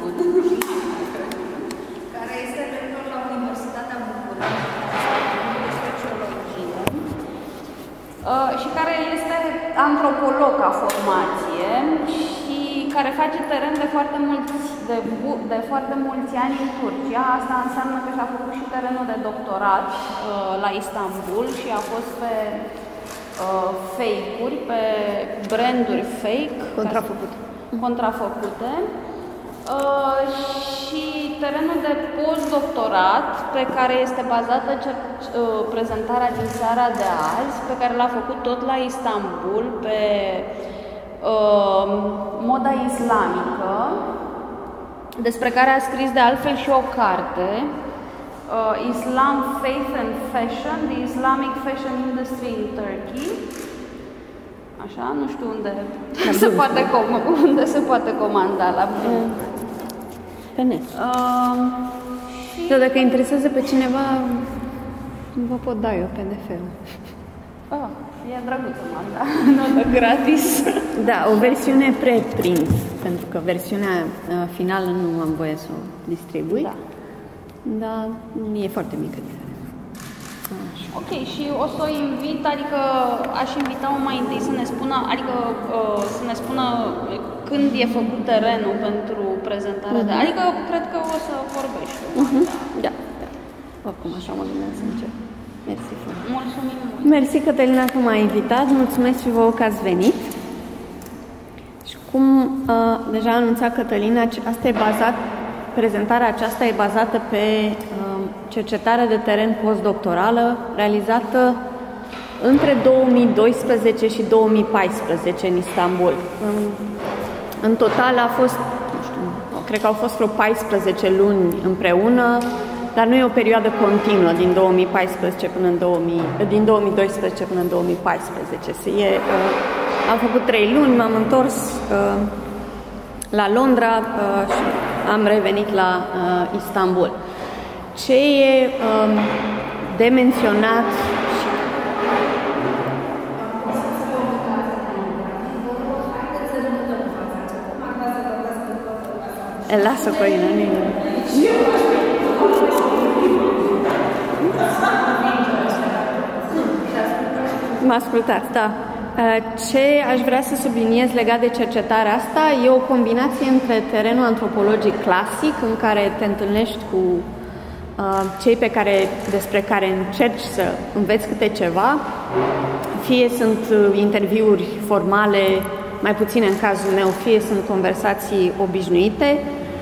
Sud, care este rector la Universitatea București de Sociologie și care este antropolog ca formație și care face teren de foarte mulți ani în Turcia. Asta înseamnă că și-a făcut și terenul de doctorat la Istanbul și a fost pe fake-uri, pe branduri fake contrafăcute și terenul de postdoctorat pe care este bazată prezentarea din seara de azi, pe care l-a făcut tot la Istanbul pe moda islamică, despre care a scris de altfel și o carte, Islam, Faith and Fashion, The Islamic Fashion Industry in Turkey. Așa, nu știu unde se poate comanda la pe net. Dar dacă interesează pe cineva, vă pot da eu PDF-ul. E drăguță, da, notă gratis. Da, o versiune preprint, pentru că versiunea finală nu am voie să o distribui. Da. Dar e foarte mică diferență. Ok, și o să o invit, adică aș invita-o mai întâi să ne spună, să ne spună când e făcut terenul pentru prezentarea de... Adică cred că o să vorbești. Da. Oricum așa mă gândeam să încep. Mersi foarte mult. Mulțumim mult. Mersi, Cătălina, că m-ai invitat. Mulțumesc și vouă că ați venit. Și cum deja a anunțat Cătălina, prezentarea aceasta e bazată pe cercetare de teren postdoctorală realizată între 2012 și 2014 în Istanbul. În total a fost, nu știu, cred că au fost vreo 14 luni împreună, dar nu e o perioadă continuă din 2012 până în 2014. Am făcut 3 luni, m-am întors la Londra și am revenit la Istanbul. Ce e de menționat lasă Corina, mă ascultați, da. Ce aș vrea să subliniez legat de cercetarea asta e o combinație între terenul antropologic clasic, în care te întâlnești cu cei despre care încerci să înveți câte ceva, fie sunt interviuri formale, mai puține în cazul meu, fie sunt conversații obișnuite,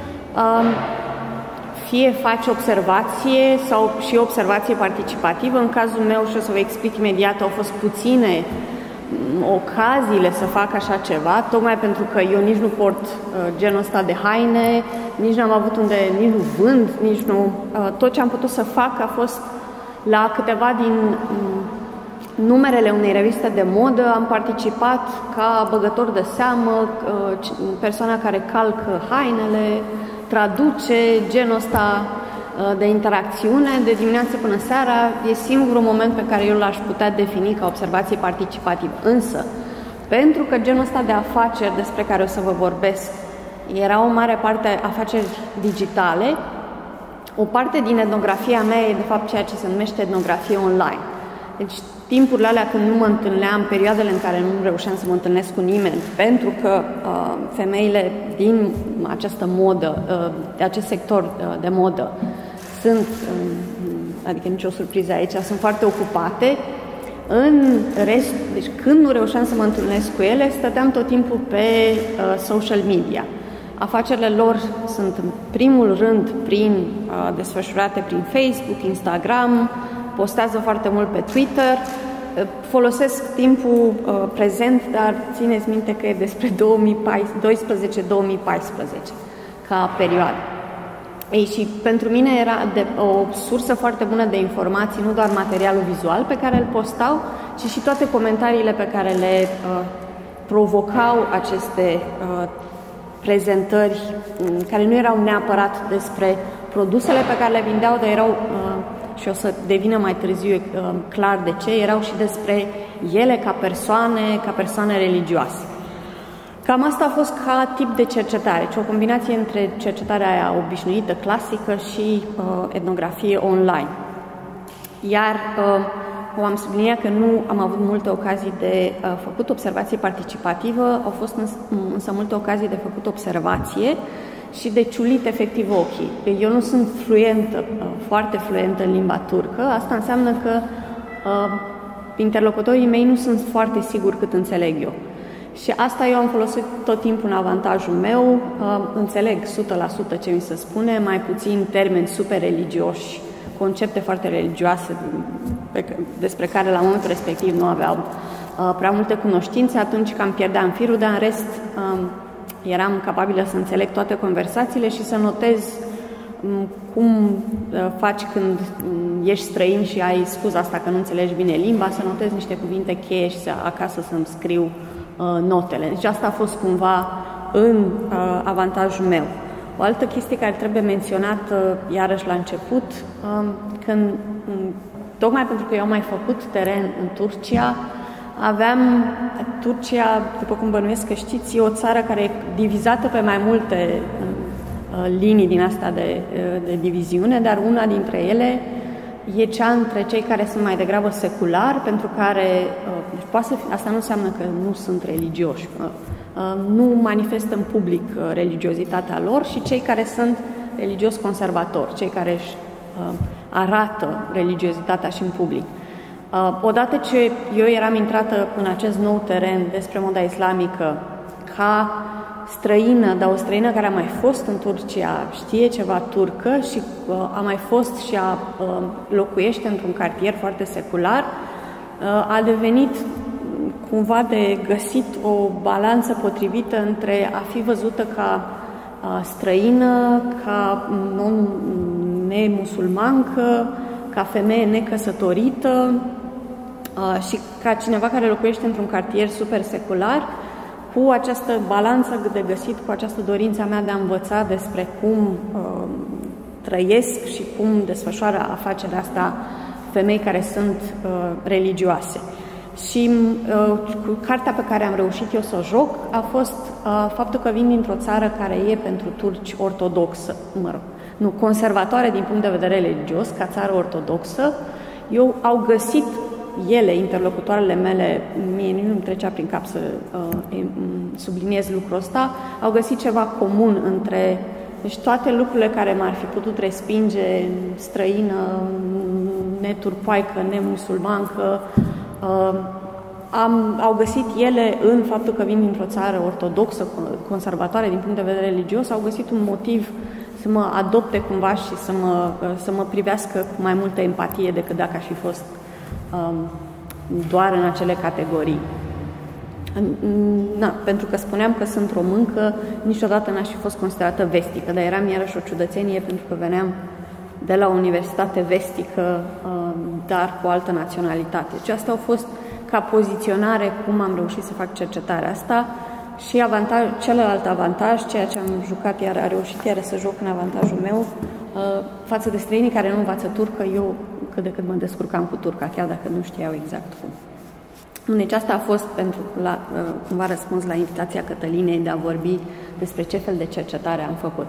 fie faci observație sau și observație participativă. În cazul meu, și o să vă explic imediat, au fost puține ocaziile să fac așa ceva, tocmai pentru că eu nici nu port genul ăsta de haine, nici n-am avut nici nu vând, nici nu... Tot ce am putut să fac a fost la câteva din numerele unei reviste de modă, am participat ca băgător de seamă, persoana care calcă hainele, traduce, genul ăsta de interacțiune, de dimineață până seara, e singurul moment pe care eu l-aș putea defini ca observație participativă. Însă, pentru că genul ăsta de afaceri despre care o să vă vorbesc era o mare parte afaceri digitale, o parte din etnografia mea e de fapt ceea ce se numește etnografie online. Deci, timpurile alea când nu mă întâlneam, perioadele în care nu reușeam să mă întâlnesc cu nimeni, pentru că femeile din această modă, de acest sector de modă, adică nicio surpriză aici, sunt foarte ocupate. În rest, deci când nu reușeam să mă întâlnesc cu ele, stăteam tot timpul pe social media. Afacerile lor sunt în primul rând desfășurate prin Facebook, Instagram, postează foarte mult pe Twitter, folosesc timpul prezent, dar țineți minte că e despre 2012-2014 ca perioadă. Ei, și pentru mine era o sursă foarte bună de informații, nu doar materialul vizual pe care îl postau, ci și toate comentariile pe care le provocau aceste prezentări, care nu erau neapărat despre produsele pe care le vindeau, dar erau, și o să devină mai târziu clar de ce, erau și despre ele ca persoane religioase. Cam asta a fost ca tip de cercetare, o combinație între cercetarea aia obișnuită, clasică și etnografie online. Iar am subliniat că nu am avut multe ocazii de făcut observație participativă, au fost însă multe ocazii de făcut observație și de ciulit efectiv ochii. Eu nu sunt fluentă, foarte fluentă în limba turcă, asta înseamnă că interlocutorii mei nu sunt foarte siguri cât înțeleg eu. Și asta eu am folosit tot timpul în avantajul meu, înțeleg 100% ce mi se spune, mai puțin termeni super religioși, concepte foarte religioase despre care la momentul respectiv nu aveau prea multe cunoștințe, atunci cam pierdeam firul, dar în rest eram capabilă să înțeleg toate conversațiile și să notez cum faci când ești străin și ai scuza asta că nu înțelegi bine limba, să notezi niște cuvinte cheie și acasă să-mi scriu notele. Deci asta a fost cumva în avantajul meu. O altă chestie care trebuie menționată iarăși la început, când, tocmai pentru că eu am mai făcut teren în Turcia, Turcia, după cum bănuiesc că știți, e o țară care e divizată pe mai multe linii din asta de diviziune, dar una dintre ele e cea între cei care sunt mai degrabă seculari, pentru care asta nu înseamnă că nu sunt religioși, nu manifestă în public religiozitatea lor, și cei care sunt religios conservatori, cei care își arată religiozitatea și în public. Odată ce eu eram intrată în acest nou teren despre moda islamică ca străină, dar o străină care a mai fost în Turcia, știe ceva turcă și a mai fost și locuiește într-un cartier foarte secular, a devenit cumva de găsit o balanță potrivită între a fi văzută ca străină, ca nemusulmancă, ca femeie necăsătorită și ca cineva care locuiește într-un cartier super secular, cu această balanță de găsit, cu această dorință mea de a învăța despre cum trăiesc și cum desfășoară afacerea asta femei care sunt religioase. Și cartea pe care am reușit eu să o joc a fost faptul că vin dintr-o țară care e pentru turci ortodoxă, nu conservatoare din punct de vedere religios, ca țară ortodoxă. Eu au găsit ele, interlocutoarele mele, mie nu-mi trecea prin cap să subliniez lucrul ăsta, au găsit ceva comun între, deci toate lucrurile care m-ar fi putut respinge, străină, neturcoaică, nemusulmancă, au găsit ele în faptul că vin dintr-o țară ortodoxă, conservatoare din punct de vedere religios, au găsit un motiv să mă adopte cumva și să mă privească cu mai multă empatie decât dacă aș fi fost doar în acele categorii. Pentru că spuneam că sunt româncă, niciodată n-aș fi fost considerată vestică, dar eram iarăși o ciudățenie pentru că veneam de la o universitate vestică, dar cu o altă naționalitate. Deci asta a fost ca poziționare cum am reușit să fac cercetarea asta. Și celălalt avantaj, ceea ce am jucat iar, a reușit iar să joc în avantajul meu, față de străinii care nu învață turcă, eu cât de cât mă descurcam cu turca, chiar dacă nu știau exact cum. Deci asta a fost cumva răspuns la invitația Cătălinei de a vorbi despre ce fel de cercetare am făcut.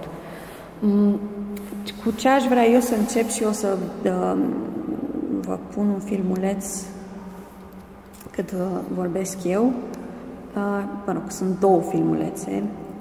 Cu ce aș vrea eu să încep și o să vă pun un filmuleț cât vorbesc eu. Sunt două filmulețe.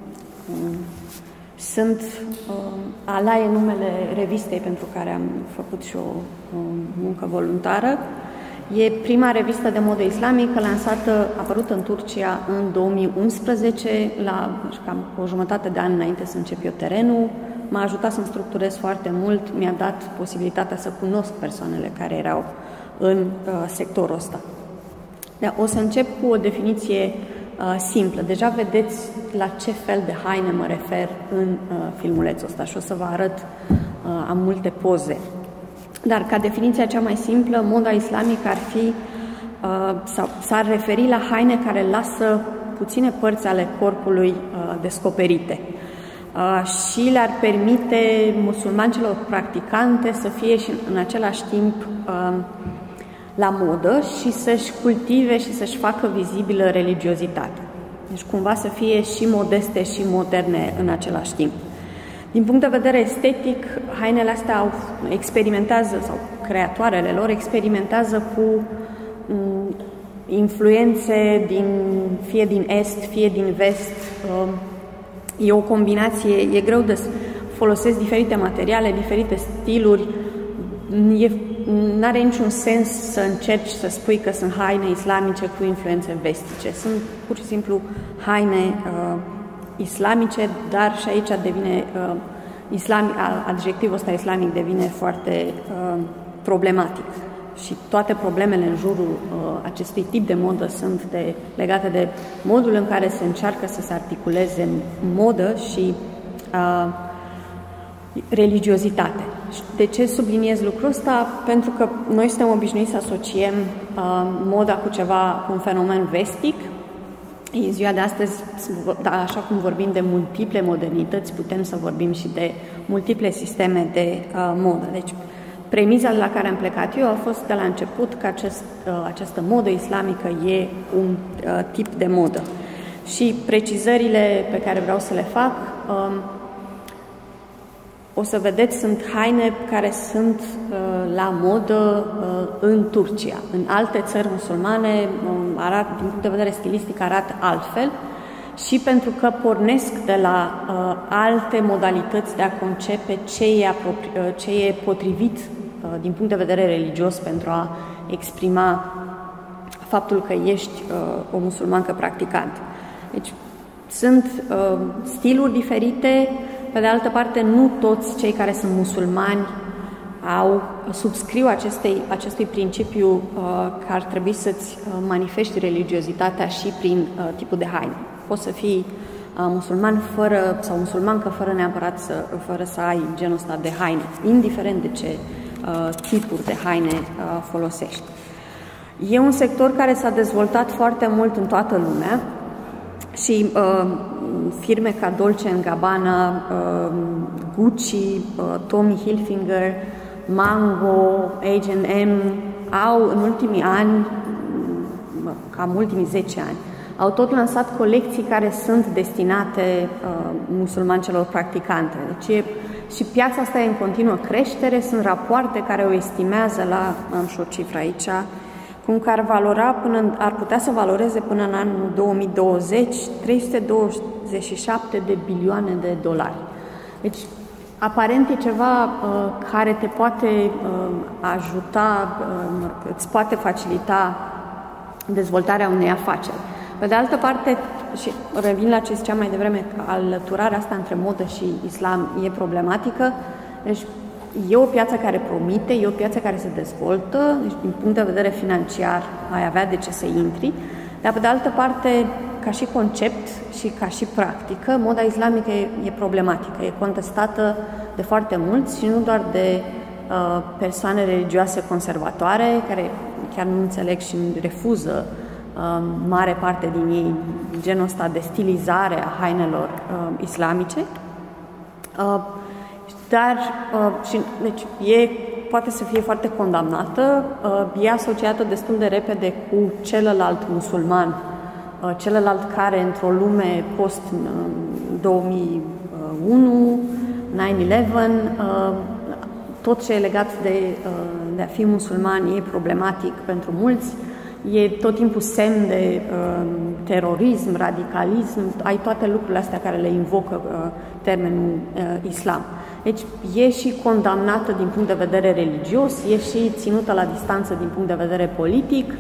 Ala e numele revistei pentru care am făcut și o muncă voluntară. E prima revistă de modă islamică apărută în Turcia în 2011, cam o jumătate de an înainte să încep eu terenul. M-a ajutat să-mi structurez foarte mult, mi-a dat posibilitatea să cunosc persoanele care erau în sectorul ăsta. O să încep cu o definiție simplă. Deja vedeți la ce fel de haine mă refer în filmulețul ăsta și o să vă arăt, am multe poze. Dar ca definiția cea mai simplă, moda islamică ar fi, s-ar referi la haine care lasă puține părți ale corpului descoperite și le-ar permite musulmanilor practicante să fie și în același timp la modă și să-și cultive și să-și facă vizibilă religiozitatea. Deci cumva să fie și modeste și moderne în același timp. Din punct de vedere estetic, hainele astea experimentează, sau creatoarele lor experimentează cu influențe fie din est, fie din vest. E o combinație, e greu de folosesc diferite materiale, diferite stiluri. N-are niciun sens să încerci să spui că sunt haine islamice cu influențe vestice. Sunt pur și simplu haine islamice, dar și aici devine adjectivul ăsta islamic devine foarte problematic. Și toate problemele în jurul acestui tip de modă sunt legate de modul în care se încearcă să se articuleze modă și religiozitate. De ce subliniez lucrul ăsta? Pentru că noi suntem obișnuiți să asociem moda cu un fenomen vestic. În ziua de astăzi, așa cum vorbim de multiple modernități, putem să vorbim și de multiple sisteme de modă. Deci, premiza de la care am plecat eu a fost de la început că această modă islamică e un tip de modă. Și precizările pe care vreau să le fac, o să vedeți, sunt haine care sunt la modă în Turcia. În alte țări musulmane, din punct de vedere stilistic, arată altfel și pentru că pornesc de la alte modalități de a concepe ce e potrivit din punct de vedere religios pentru a exprima faptul că ești o musulmancă practicant. Deci sunt stiluri diferite. Pe de altă parte, nu toți cei care sunt musulmani subscriu acestui principiu că ar trebui să-ți manifesti religiozitatea și prin tipul de haine. Poți să fii musulman sau musulmancă fără să ai genul ăsta de haine, indiferent de ce tipuri de haine folosești. E un sector care s-a dezvoltat foarte mult în toată lumea și firme ca Dolce & Gabbana, Gucci, Tommy Hilfiger, Mango, H&M au în ultimii ani, cam ultimii 10 ani, au tot lansat colecții care sunt destinate musulmancelor practicante. Deci și piața asta e în continuă creștere, sunt rapoarte care o estimează am și o cifră aici, cum că ar putea să valoreze până în anul 2020 327 de bilioane de dolari. Deci, aparent e ceva care te poate ajuta, îți poate facilita dezvoltarea unei afaceri. Pe de altă parte, și revin la ce ziceam mai devreme, alăturarea asta între modă și islam e problematică. Deci, e o piață care promite, e o piață care se dezvoltă, deci din punct de vedere financiar ai avea de ce să intri, dar pe de altă parte, ca și concept și ca și practică, moda islamică e problematică, e contestată de foarte mulți și nu doar de persoane religioase conservatoare, care chiar nu înțeleg și refuză mare parte din ei genul ăsta de stilizare a hainelor islamice. Dar deci, poate să fie foarte condamnată, e asociată destul de repede cu celălalt musulman, celălalt care într-o lume post-2001, 9/11, tot ce e legat de a fi musulman e problematic pentru mulți, e tot timpul semn de terorism, radicalism, ai toate lucrurile astea care le invocă termenul islam. Deci e și condamnată din punct de vedere religios, e și ținută la distanță din punct de vedere politic.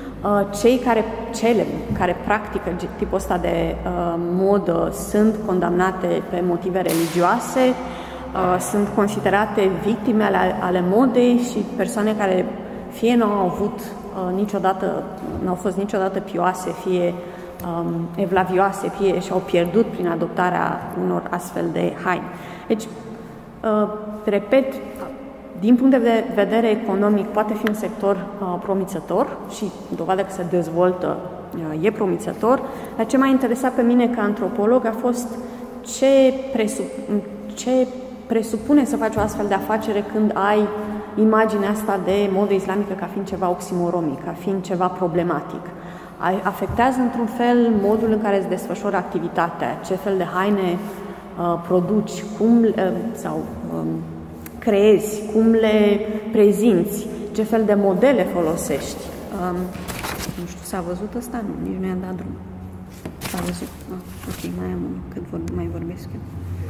Cele care practică tipul ăsta de modă sunt condamnate pe motive religioase, sunt considerate victime ale modei și persoane care fie nu au avut n-au fost niciodată pioase, fie evlavioase, fie și-au pierdut prin adoptarea unor astfel de haine. Deci, repet, din punct de vedere economic, poate fi un sector promițător și dovadă că se dezvoltă e promițător, dar ce m-a interesat pe mine ca antropolog a fost ce presupune să faci o astfel de afacere când ai imaginea asta de modă islamică ca fiind ceva oximoronic, ca fiind ceva problematic. afectează într-un fel modul în care îți desfășori activitatea, ce fel de haine produci, sau creezi, cum le prezinți, ce fel de modele folosești. Nu știu, s-a văzut ăsta? Nu, nici nu i-am dat drum. S-a văzut. Ok, mai am unul, cât mai vorbesc eu.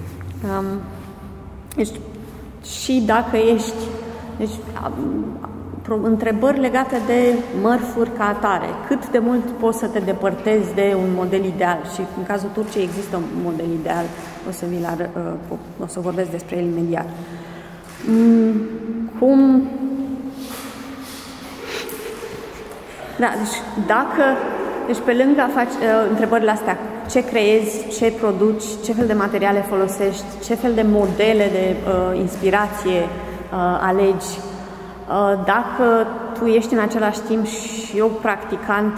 Deci, și dacă ești... Deci, întrebări legate de mărfuri ca atare. Cât de mult poți să te depărtezi de un model ideal? Și în cazul Turciei există un model ideal. O să vorbesc despre el imediat. Da, deci pe lângă întrebările astea, ce creezi, ce produci, ce fel de materiale folosești, ce fel de modele de inspirație alegi, dacă tu ești în același timp și o practicantă,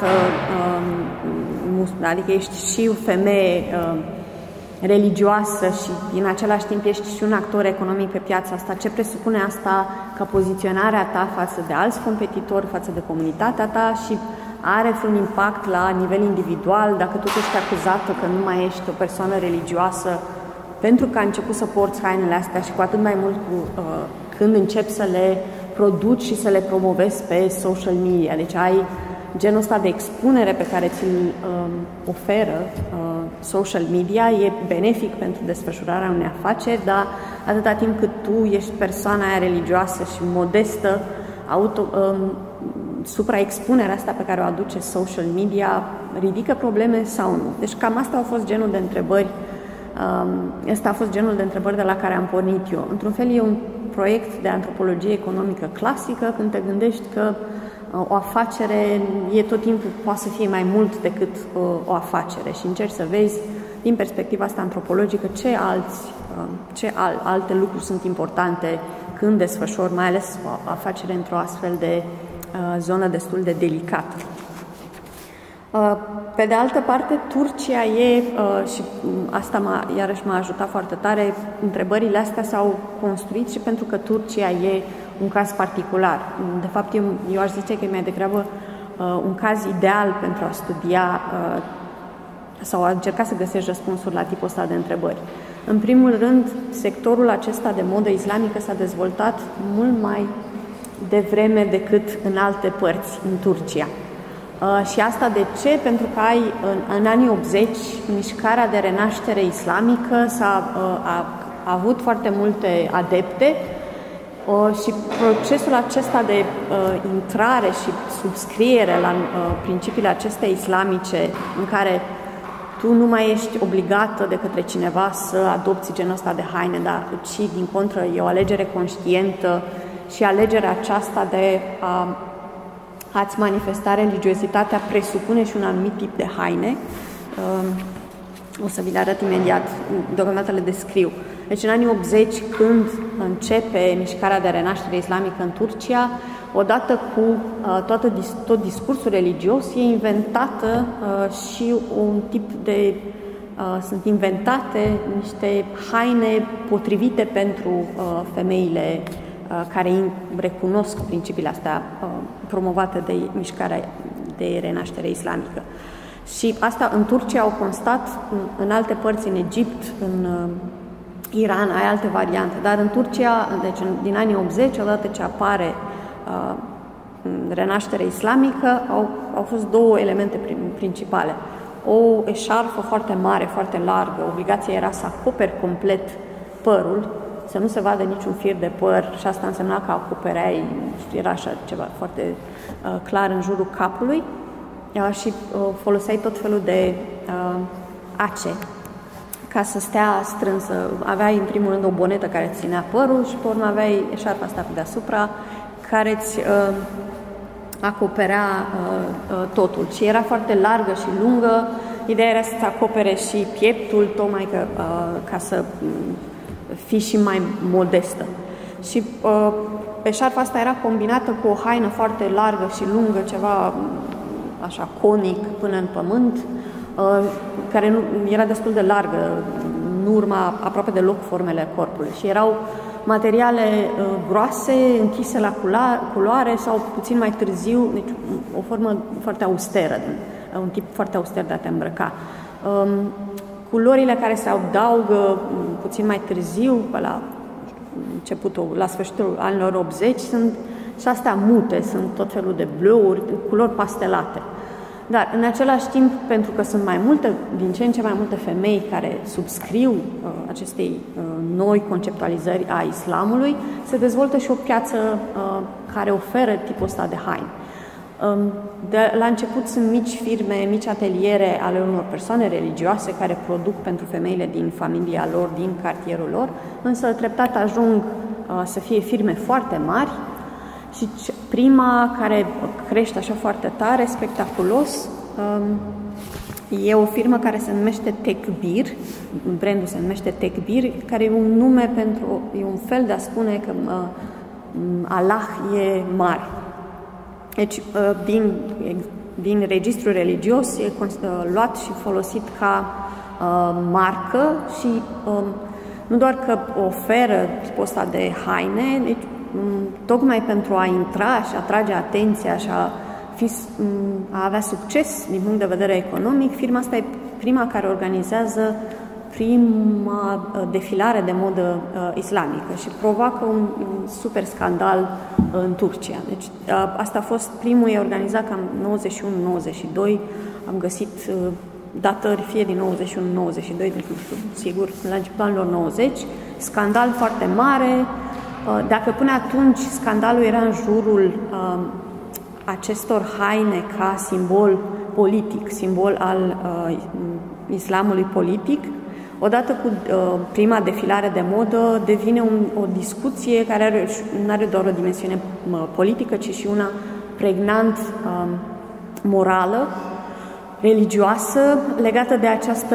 adică ești și o femeie religioasă și în același timp ești și un actor economic pe piața asta, ce presupune asta ca poziționarea ta față de alți competitori, față de comunitatea ta și are un impact la nivel individual, dacă tu ești acuzată că nu mai ești o persoană religioasă pentru că ai început să porți hainele astea și cu atât mai mult când începi să le produci și să le promovezi pe social media. Deci ai genul ăsta de expunere pe care ți-l oferă social media, e benefic pentru desfășurarea unei afaceri, dar atâta timp cât tu ești persoana aia religioasă și modestă, supraexpunerea asta pe care o aduce social media ridică probleme sau nu. Deci cam asta a fost genul de întrebări. Ăsta a fost genul de întrebări de la care am pornit eu. Într-un fel e un proiect de antropologie economică clasică când te gândești că o afacere tot timpul poate să fie mai mult decât o afacere și încerci să vezi din perspectiva asta antropologică ce alte lucruri sunt importante când desfășori, mai ales o afacere într-o astfel de zonă destul de delicată. Pe de altă parte, Turcia și asta iarăși m-a ajutat foarte tare, întrebările astea s-au construit și pentru că Turcia e un caz particular. De fapt, eu aș zice că e mai degrabă un caz ideal pentru a studia sau a încerca să găsești răspunsuri la tipul ăsta de întrebări. În primul rând, sectorul acesta de modă islamică s-a dezvoltat mult mai devreme decât în alte părți, în Turcia. Și asta de ce? Pentru că în anii 80 mișcarea de renaștere islamică a avut foarte multe adepte și procesul acesta de intrare și subscriere la principiile acestea islamice în care tu nu mai ești obligată de către cineva să adopți genul ăsta de haine, ci din contră e o alegere conștientă și alegerea aceasta de a-ți manifesta religiozitatea presupune și un anumit tip de haine. O să vi le arăt imediat, deocamdată le descriu. Deci în anii 80, când începe mișcarea de renaștere islamică în Turcia, odată cu tot discursul religios, e inventată și un tip de... sunt inventate niște haine potrivite pentru femeile care recunosc principiile astea promovate de mișcarea de renaștere islamică. Și asta în Turcia au constat, în alte părți, în Egipt, în Iran, ai alte variante, dar în Turcia, deci din anii 80, odată ce apare renașterea islamică, au fost două elemente principale. O eșarfă foarte mare, foarte largă, obligația era să acoperi complet părul, să nu se vadă niciun fir de păr și asta însemna că acopereai, era așa ceva foarte clar în jurul capului și foloseai tot felul de ace ca să stea strânsă. Aveai în primul rând o bonetă care ținea părul și pe urmă aveai eșarfa asta pe deasupra care îți acoperea totul. Și era foarte largă și lungă. Ideea era să-ți acopere și pieptul, tocmai ca să fii și mai modestă. Și eșarfa asta era combinată cu o haină foarte largă și lungă, ceva așa conic până în pământ, care era destul de largă, nu urma aproape deloc formele corpului și erau materiale groase, închise la culoare sau puțin mai târziu, deci o formă foarte austeră un tip foarte auster de a te îmbrăca. Culorile care se adaugă puțin mai târziu, la sfârșitul anilor 80, sunt și astea mute, sunt tot felul de bleuri, culori pastelate. Dar, în același timp, pentru că sunt din ce în ce mai multe femei care subscriu acestei noi conceptualizări a islamului, se dezvoltă și o piață care oferă tipul ăsta de haine. La început sunt mici firme, mici ateliere ale unor persoane religioase care produc pentru femeile din familia lor, din cartierul lor, însă treptat ajung să fie firme foarte mari și prima care crește așa foarte tare, spectaculos, e o firmă care se numește Tekbir, brandul se numește Tekbir, care e un nume e un fel de a spune că Allah e mare. Deci, din registrul religios e luat și folosit ca marcă și nu doar că oferă tipul ăsta de haine, deci, tocmai pentru a intra și atrage atenția și a avea succes din punct de vedere economic, firma asta e prima care organizează prima defilare de modă islamică și provoacă un super scandal în Turcia. Deci asta a fost primul, e organizat cam 91-92, am găsit datări fie din 91-92, deci nu știu, sigur, la începutul anilor 90, scandal foarte mare. Dacă până atunci scandalul era în jurul acestor haine ca simbol politic, simbol al islamului politic, odată cu prima defilare de modă devine o discuție care nu are doar o dimensiune politică, ci și una pregnant morală, religioasă, legată de această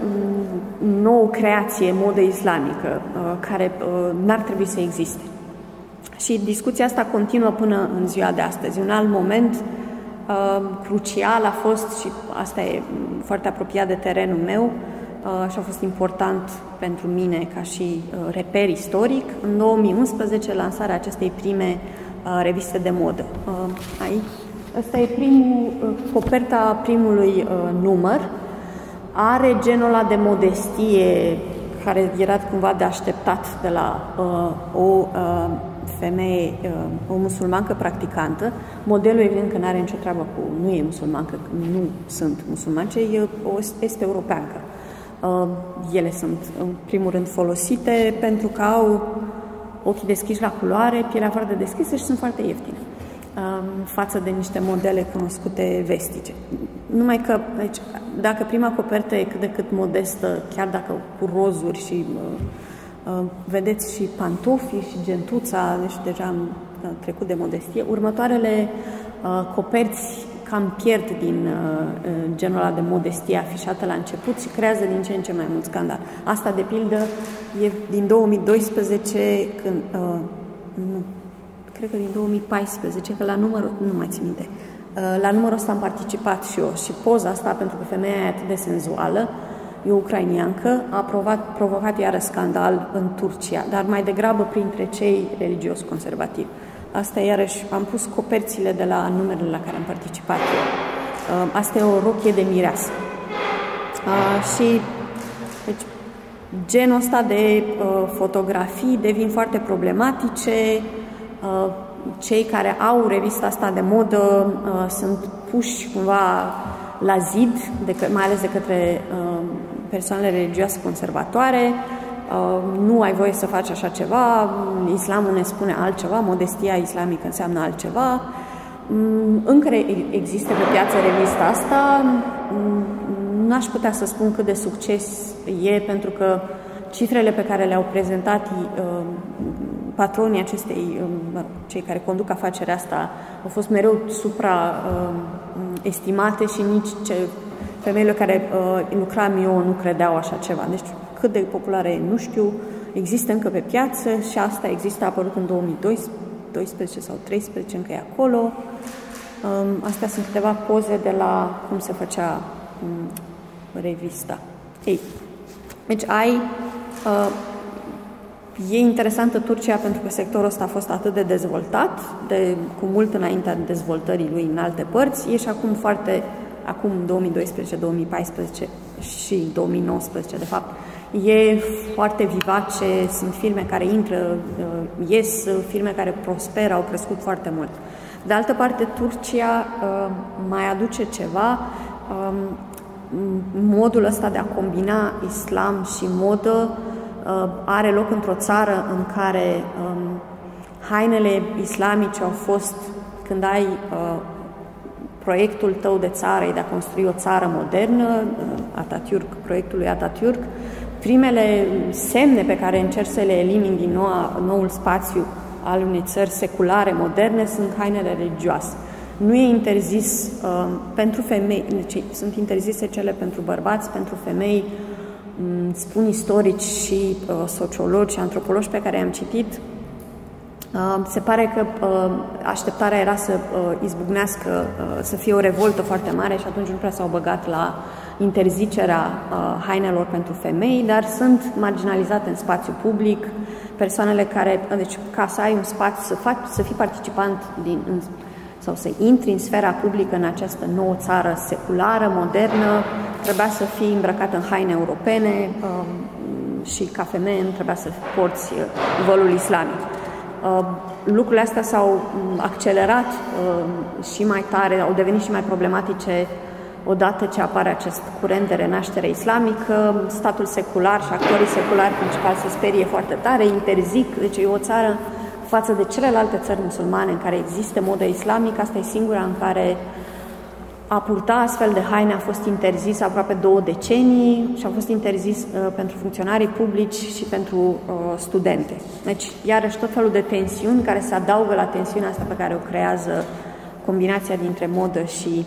nouă creație, modă islamică, care n-ar trebui să existe. Și discuția asta continuă până în ziua de astăzi. Un alt moment crucial a fost, și asta e foarte apropiat de terenul meu, și a fost important pentru mine ca și reper istoric, în 2011 lansarea acestei prime reviste de modă. Aici. Asta e coperta primului număr. Are genul ăla de modestie care era cumva de așteptat de la o femeie, o musulmancă practicantă. Modelul evident că nu are nicio treabă nu e musulmancă, nu sunt musulmani, ci e o este europeancă. Ele sunt în primul rând folosite pentru că au ochii deschiși la culoare, pielea foarte deschisă și sunt foarte ieftine față de niște modele cunoscute vestice. Numai că, deci, dacă prima copertă e cât de cât modestă, chiar dacă cu rozuri și vedeți și pantofii și gentuța, deci deja am trecut de modestie, următoarele coperți cam pierd din genul ăla de modestie afișată la început și creează din ce în ce mai mult scandal. Asta, de pildă, e din 2012, când, cred că din 2014, că la numărul, nu mai țin minte, la numărul ăsta am participat și eu și poza asta, pentru că femeia e atât de senzuală, e o ucrainiancă, a provocat iară scandal în Turcia, dar mai degrabă printre cei religios conservativi. Asta iarăși, am pus coperțile de la numerele la care am participat eu. Asta e o rochie de mireasă. Și deci, genul ăsta de fotografii devin foarte problematice. Cei care au revista asta de modă sunt puși cumva la zid, mai ales de către persoanele religioase conservatoare. Nu ai voie să faci așa ceva, islamul ne spune altceva, modestia islamică înseamnă altceva. Încă există pe piață revista asta, n-aș putea să spun cât de succes e, pentru că cifrele pe care le-au prezentat patronii acestei, cei care conduc afacerea asta, au fost mereu supraestimate și nici femeile care lucram eu nu credeau așa ceva. Deci cât de populară e, nu știu, există încă pe piață și asta există, a apărut în 2012 sau 2013, încă e acolo. Astea sunt câteva poze de la cum se făcea revista. Ei, deci e interesantă Turcia pentru că sectorul ăsta a fost atât de dezvoltat, cu mult înaintea dezvoltării lui în alte părți, e și acum foarte acum 2012, 2014 și 2019, de fapt, e foarte vivace, sunt firme care intră, ies, firme care prosperă, au crescut foarte mult. De altă parte, Turcia mai aduce ceva, modul ăsta de a combina islam și modă are loc într-o țară în care hainele islamice au fost, când ai proiectul tău de țară, de a construi o țară modernă, proiectul lui Atatürk, primele semne pe care încerci să le elimini din noul spațiu al unei țări seculare, moderne, sunt hainele religioase. Nu e interzis pentru femei, deci sunt interzise cele pentru bărbați, pentru femei, spun istorici și sociologi și antropologi pe care i-am citit. Se pare că așteptarea era să izbucnească, să fie o revoltă foarte mare și atunci nu prea s-au băgat la interzicerea hainelor pentru femei, dar sunt marginalizate în spațiu public persoanele care, deci ca să ai un spațiu, să fii participant sau să intri în sfera publică în această nouă țară seculară, modernă, trebuia să fii îmbrăcat în haine europene și ca femeie nu trebuia să porți vălul islamic. Lucrurile astea s-au accelerat și mai tare, au devenit și mai problematice odată ce apare acest curent de renaștere islamică. Statul secular și actorii seculari principali se sperie foarte tare, interzic, deci e o țară față de celelalte țări musulmane în care există modă islamică, asta e singura în care a purta astfel de haine a fost interzis aproape 2 decenii și a fost interzis pentru funcționarii publici și pentru studente. Deci, iarăși, tot felul de tensiuni care se adaugă la tensiunea asta pe care o creează combinația dintre modă și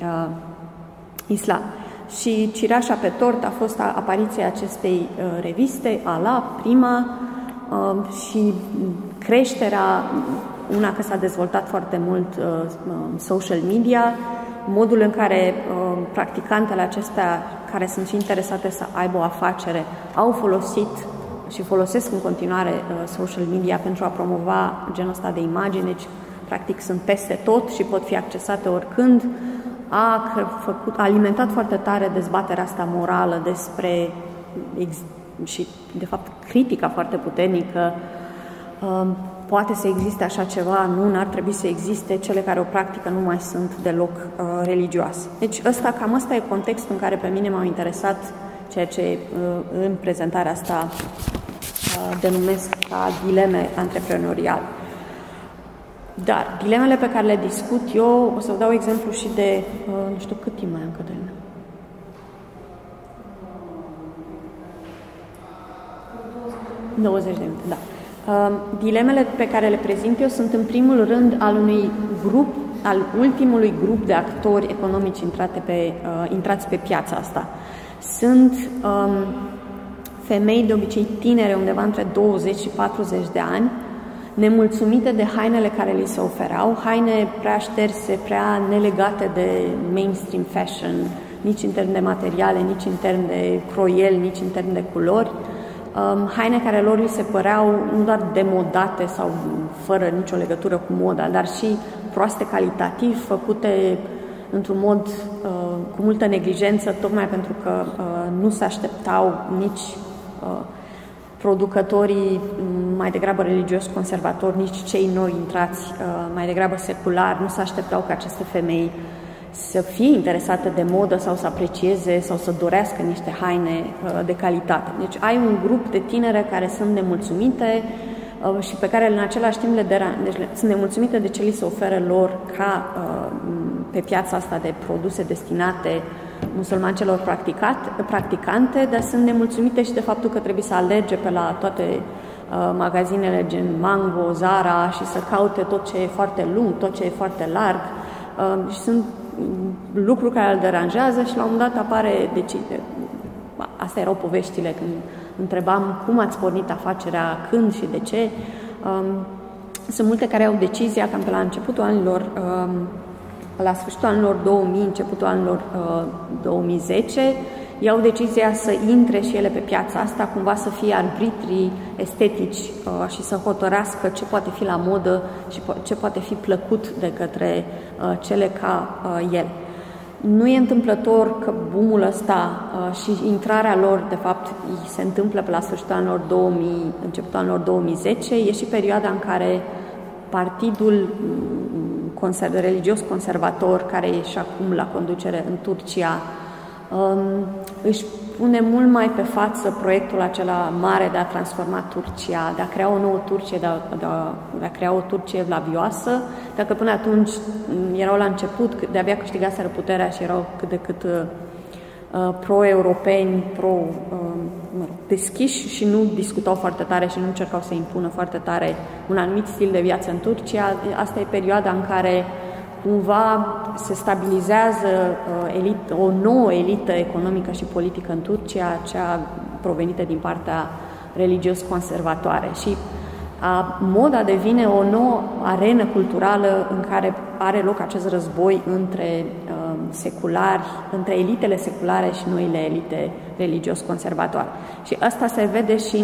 islam. Și cireașa pe tort a fost apariția acestei reviste, Ala, prima, și creșterea, una că s-a dezvoltat foarte mult social media, modul în care practicantele acestea, care sunt și interesate să aibă o afacere, au folosit și folosesc în continuare social media pentru a promova genul ăsta de imagini, deci practic sunt peste tot și pot fi accesate oricând, a alimentat foarte tare dezbaterea asta morală despre și de fapt critica foarte puternică. Poate să existe așa ceva, nu, n-ar trebui să existe, cele care o practică nu mai sunt deloc religioase. Deci cam ăsta e contextul în care pe mine m-au interesat ceea ce în prezentarea asta denumesc ca dileme antreprenoriale. Dar dilemele pe care le discut eu, o să vă dau exemplu și de, nu știu cât timp mai am, Cătălina? 20 de minute, da. Dilemele pe care le prezint eu sunt în primul rând al ultimului grup de actori economici intrați pe piața asta. Sunt femei de obicei tinere, undeva între 20 și 40 de ani, nemulțumite de hainele care li se oferau, haine prea șterse, prea nelegate de mainstream fashion, nici în termen de materiale, nici în termen de croieli, nici în termen de culori, haine care lor li se păreau nu doar demodate sau fără nicio legătură cu moda, dar și proaste calitativ, făcute într-un mod cu multă neglijență, tocmai pentru că nu se așteptau nici producătorii mai degrabă religios conservatori, nici cei noi intrați mai degrabă seculari, nu se așteptau ca aceste femei să fie interesate de modă sau să aprecieze sau să dorească niște haine de calitate. Deci ai un grup de tinere care sunt nemulțumite și pe care în același timp sunt nemulțumite de ce li se oferă lor ca pe piața asta de produse destinate musulmancelor practicante, dar sunt nemulțumite și de faptul că trebuie să alerge pe la toate magazinele gen Mango, Zara și să caute tot ce e foarte lung, tot ce e foarte larg și sunt lucruri care îl deranjează și la un moment dat apare astea erau poveștile când întrebam cum ați pornit afacerea, când și de ce. Sunt multe care au decizia cam pe la începutul anilor, la sfârșitul anilor 2000, începutul anilor 2010, iau decizia să intre și ele pe piața asta, cumva să fie arbitrii estetici și să hotărească ce poate fi la modă și ce poate fi plăcut de către cele ca el. Nu e întâmplător că boom-ul ăsta și intrarea lor, de fapt, se întâmplă pe la sfârșitul anilor 2000, începutul anilor 2010, e și perioada în care partidul religios conservator, care e și acum la conducere în Turcia, își pune mult mai pe față proiectul acela mare de a transforma Turcia, de a crea o nouă Turcie, de a crea o Turcie evlavioasă. Dacă până atunci erau la început, de-abia câștigaseră puterea și erau cât de cât pro-europeni, deschiși și nu discutau foarte tare și nu încercau să impună foarte tare un anumit stil de viață în Turcia. Asta e perioada în care cumva se stabilizează o nouă elită economică și politică în Turcia, cea provenită din partea religios-conservatoare. Și moda devine o nouă arenă culturală în care are loc acest război între seculari, între elitele seculare și noile elite religios-conservatoare. Și asta se vede și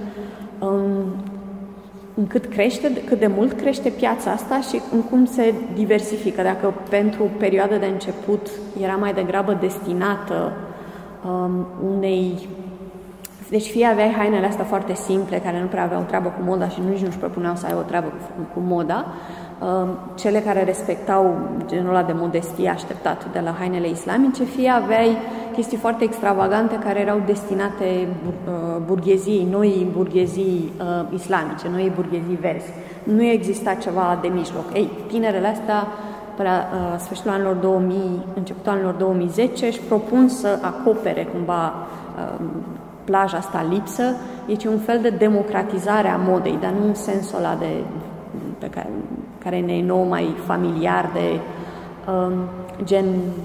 în cât de mult crește piața asta și în cum se diversifică. Dacă pentru perioada de început era mai degrabă destinată unei... Deci fie aveai hainele astea foarte simple, care nu prea aveau treabă cu moda și nici nu-și propuneau să aibă o treabă cu moda, cele care respectau genul ăla de modestie așteptat de la hainele islamice, fie aveai chestii foarte extravagante care erau destinate noi burghezii islamice, noi burghezii verzi. Nu exista ceva de mijloc. Tinerele astea, pe la sfârșitul anilor 2000, începutul anilor 2010, își propun să acopere cumva plaja asta lipsă. Deci un fel de democratizare a modei, dar nu în sensul ăla care ne e nou mai familiar de gen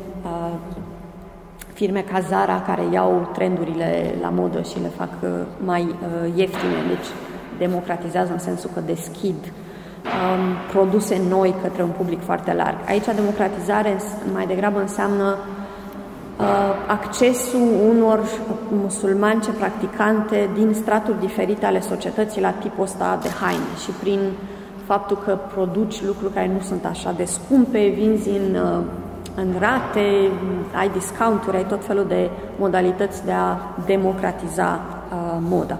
firme ca Zara care iau trendurile la modă și le fac mai ieftine, deci democratizează în sensul că deschid produse noi către un public foarte larg. Aici democratizare mai degrabă înseamnă accesul unor musulmane practicante din straturi diferite ale societății la tipul ăsta de haine și prin faptul că produci lucruri care nu sunt așa de scumpe, vinzi în rate, ai discounturi, ai tot felul de modalități de a democratiza moda.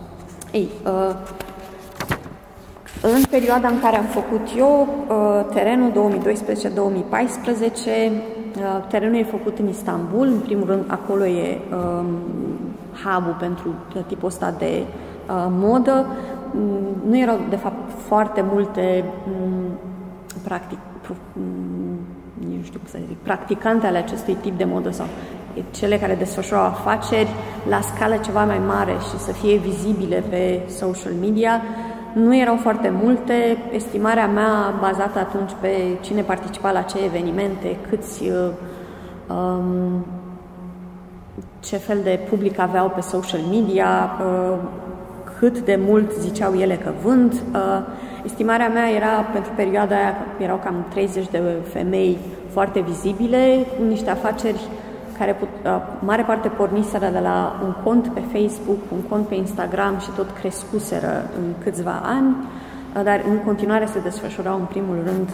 În perioada în care am făcut eu terenul 2012-2014, terenul e făcut în Istanbul, în primul rând acolo e hub-ul pentru tipul ăsta de modă. Nu erau, de fapt, foarte multe practicante ale acestui tip de modă sau cele care desfășurau afaceri la scală ceva mai mare și să fie vizibile pe social media. Nu erau foarte multe. Estimarea mea, bazată atunci pe cine participa la ce evenimente, ce fel de public aveau pe social media, cât de mult ziceau ele că vând. Estimarea mea era, pentru perioada aia, erau cam 30 de femei foarte vizibile, cu niște afaceri care mare parte porniseră de la un cont pe Facebook, un cont pe Instagram și tot crescuseră în câțiva ani, dar în continuare se desfășurau în primul rând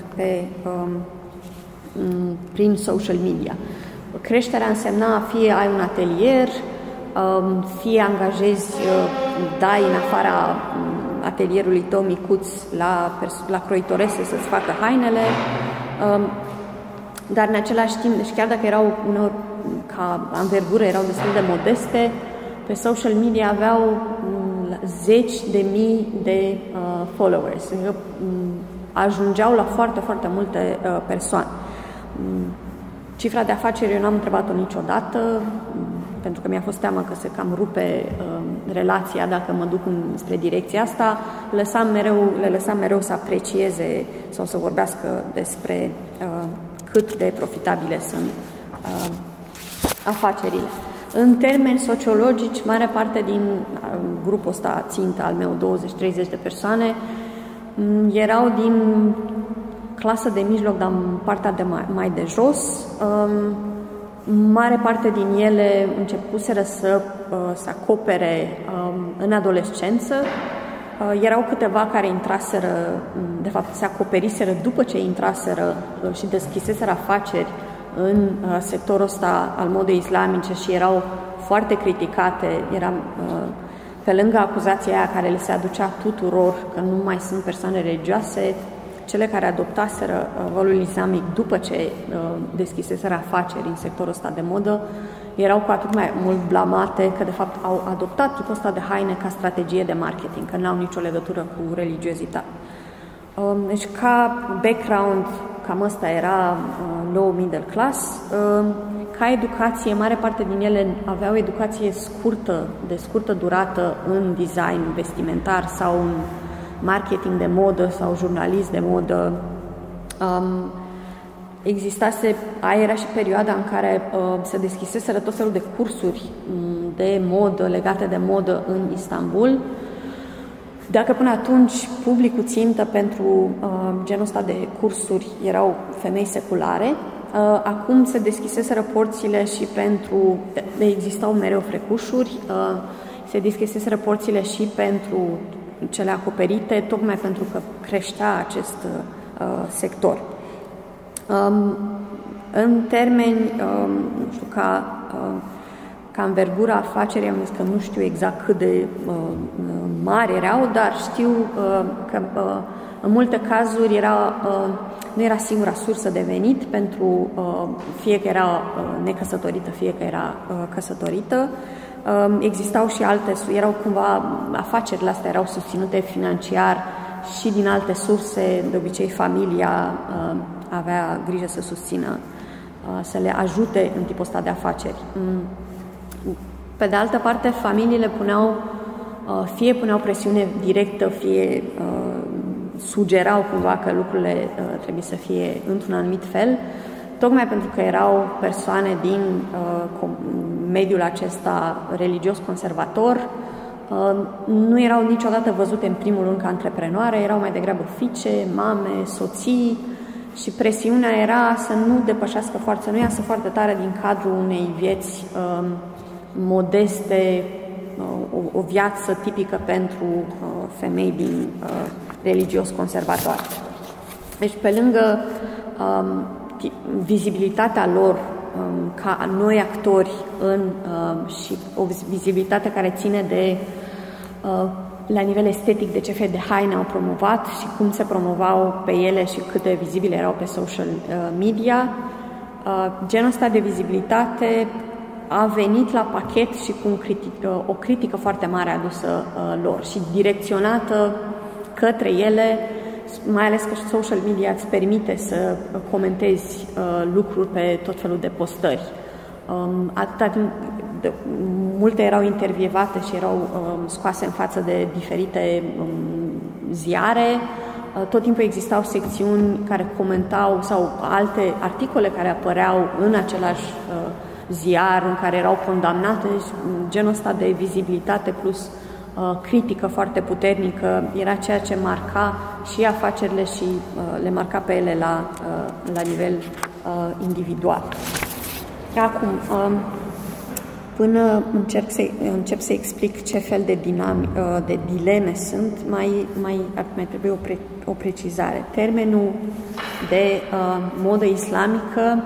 prin social media. Creșterea însemna fie ai un atelier, fie angajezi, dai în afara atelierului tău micuț la croitorese să-ți facă hainele, dar în același timp, deci chiar dacă erau uneori ca anvergură, erau destul de modeste, pe social media aveau zeci de mii de followers, ajungeau la foarte, foarte multe persoane. Cifra de afaceri eu n-am întrebat-o niciodată, pentru că mi-a fost teamă că se cam rupe relația dacă mă duc spre direcția asta. Le lăsam mereu să aprecieze sau să vorbească despre cât de profitabile sunt afacerile. În termeni sociologici, mare parte din grupul ăsta țintă al meu, 20-30 de persoane, erau din clasă de mijloc, dar în partea mai de jos. Mare parte din ele începuseră să acopere în adolescență. Erau câteva care intraseră, de fapt se acoperiseră după ce intraseră și deschiseseră afaceri în sectorul ăsta al modei islamice și erau foarte criticate, pe lângă acuzația aia care le se aducea tuturor că nu mai sunt persoane religioase, cele care adoptaseră valul islamic după ce deschiseseră afaceri în sectorul ăsta de modă, erau cu atât mai mult blamate că de fapt au adoptat tipul ăsta de haine ca strategie de marketing, că n-au nicio legătură cu religiozitate. Deci ca background, cam ăsta era low middle class. Ca educație, mare parte din ele aveau educație scurtă, de scurtă durată în design vestimentar sau în marketing de modă sau jurnalist de modă. Era și perioada în care se deschiseseră tot felul de cursuri de modă, legate de modă în Istanbul. Dacă până atunci publicul țintă pentru genul ăsta de cursuri erau femei seculare, acum se deschiseseră porțile și pentru... Existau mereu frecușuri, se deschiseseră porțile și pentru cele acoperite, tocmai pentru că creștea acest sector. În termeni, nu știu, ca învergura afacerii, am zis că nu știu exact cât de mari erau, dar știu că în multe cazuri nu era singura sursă de venit pentru fie că era necăsătorită, fie că era căsătorită. Existau și alte, erau cumva, afacerile astea erau susținute financiar și din alte surse, de obicei familia avea grijă să susțină, să le ajute în tipul ăsta de afaceri. Pe de altă parte, familiile fie puneau presiune directă, fie sugerau cumva că lucrurile trebuie să fie într-un anumit fel, tocmai pentru că erau persoane din mediul acesta religios conservator, nu erau niciodată văzute în primul rând ca antreprenoare, erau mai degrabă fiice, mame, soții, și presiunea era să nu depășească foarte, să nu iasă foarte tare din cadrul unei vieți modeste, o viață tipică pentru femei din religios conservatoare. Deci, pe lângă vizibilitatea lor ca noi actori și o vizibilitate care ține de la nivel estetic de ce fel de haine au promovat și cum se promovau pe ele și cât de vizibile erau pe social media, genul ăsta de vizibilitate a venit la pachet și cu o critică foarte mare adusă lor și direcționată către ele, mai ales că social media îți permite să comentezi lucruri pe tot felul de postări. Multe erau intervievate și erau scoase în față de diferite ziare. Tot timpul existau secțiuni care comentau sau alte articole care apăreau în același ziar în care erau condamnate. Genul ăsta de vizibilitate plus critică foarte puternică era ceea ce marca și afacerile și le marca pe ele la nivel individual. Acum, până încep să explic ce fel de dileme sunt, mai trebuie o precizare. Termenul de modă islamică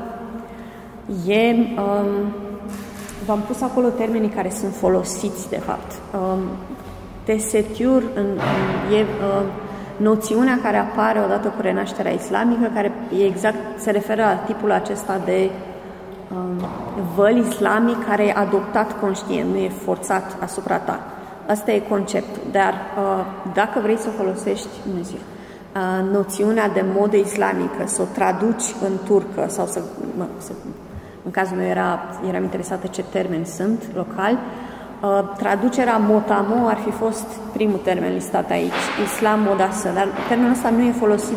v-am pus acolo termenii care sunt folosiți, de fapt. Tesetur e noțiunea care apare odată cu renașterea islamică, care se referă la tipul acesta de văl islamic care e adoptat conștient, nu e forțat asupra ta. Asta e conceptul. Dar dacă vrei să folosești noțiunea de modă islamică, să o traduci în turcă sau în cazul meu eram interesată ce termeni sunt locali, traducerea motamo ar fi fost primul termen listat aici, islam modasă, dar termenul ăsta nu e folosit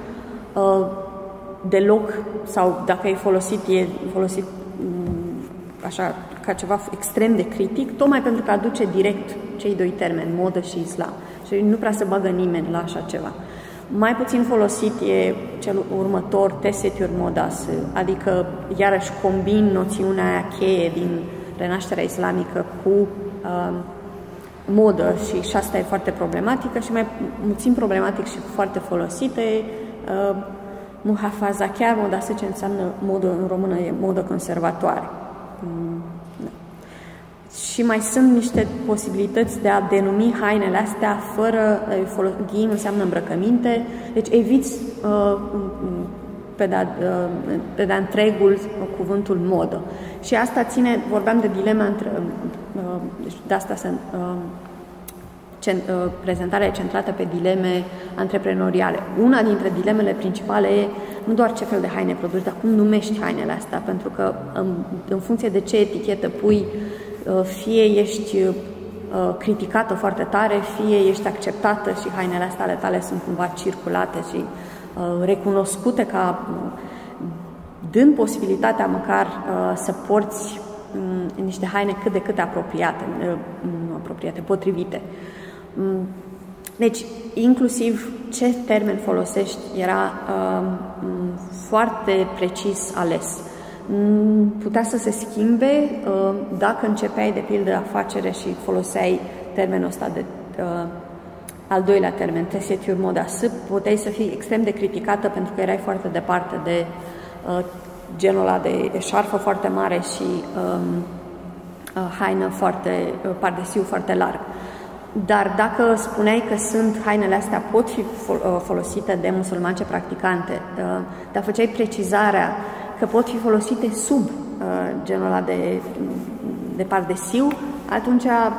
deloc, sau dacă e folosit așa ca ceva extrem de critic, tocmai pentru că aduce direct cei doi termeni, modă și islam. Și nu prea se bagă nimeni la așa ceva. Mai puțin folosit e cel următor, tesetur modas, adică iarăși combin noțiunea aia cheie din renașterea islamică cu modă și asta e foarte problematică și mai puțin problematic și foarte folosite Muhafazachear, moda ce înseamnă modă în română, e modă conservatoare. Și mai sunt niște posibilități de a denumi hainele astea fără ghim înseamnă îmbrăcăminte, deci eviți pe de-a întregul cuvântul modă. Și asta ține, vorbeam de dilema între, deci de asta prezentarea e centrată pe dileme antreprenoriale. Una dintre dilemele principale e nu doar ce fel de haine produci, dar cum numești hainele astea, pentru că în funcție de ce etichetă pui, fie ești criticată foarte tare, fie ești acceptată și hainele astea ale tale sunt cumva circulate și recunoscute ca dând posibilitatea măcar să porți niște haine cât de cât apropiate, potrivite. Deci, inclusiv ce termen folosești era foarte precis ales. Putea să se schimbe dacă începeai, de pildă, afacere și foloseai termenul ăsta de al doilea termen, tesiture moda S, puteai să fii extrem de criticată pentru că erai foarte departe de genul ăla de eșarfă foarte mare și haină foarte, pardesiu foarte larg. Dar dacă spuneai că hainele astea pot fi folosite de musulmance practicante, dar făceai precizarea că pot fi folosite sub genul ăla de pardesiu, atunci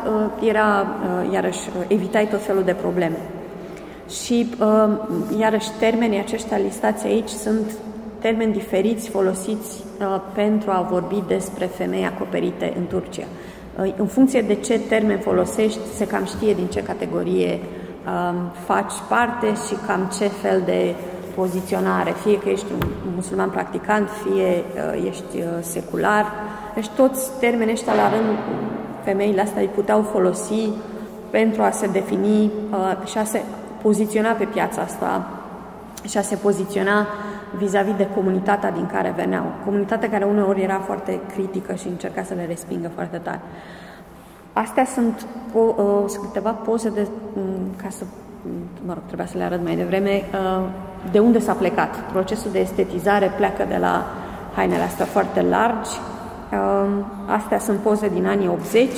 iarăși, evitai tot felul de probleme. Și, iarăși, termenii aceștia listați aici sunt termeni diferiți folosiți pentru a vorbi despre femei acoperite în Turcia. În funcție de ce termen folosești, se cam știe din ce categorie faci parte și cam ce fel de poziționare, fie că ești un musulman practicant, fie ești secular. Deci toți termenii ăștia la rând, femeile astea îi puteau folosi pentru a se defini și a se poziționa pe piața asta și a se poziționa vis-a-vis de comunitatea din care veneau. Comunitatea care uneori era foarte critică și încerca să le respingă foarte tare. Astea sunt câteva poze ca să, trebuia să le arăt mai devreme, de unde s-a plecat. Procesul de estetizare pleacă de la hainele astea foarte largi. Astea sunt poze din anii 80.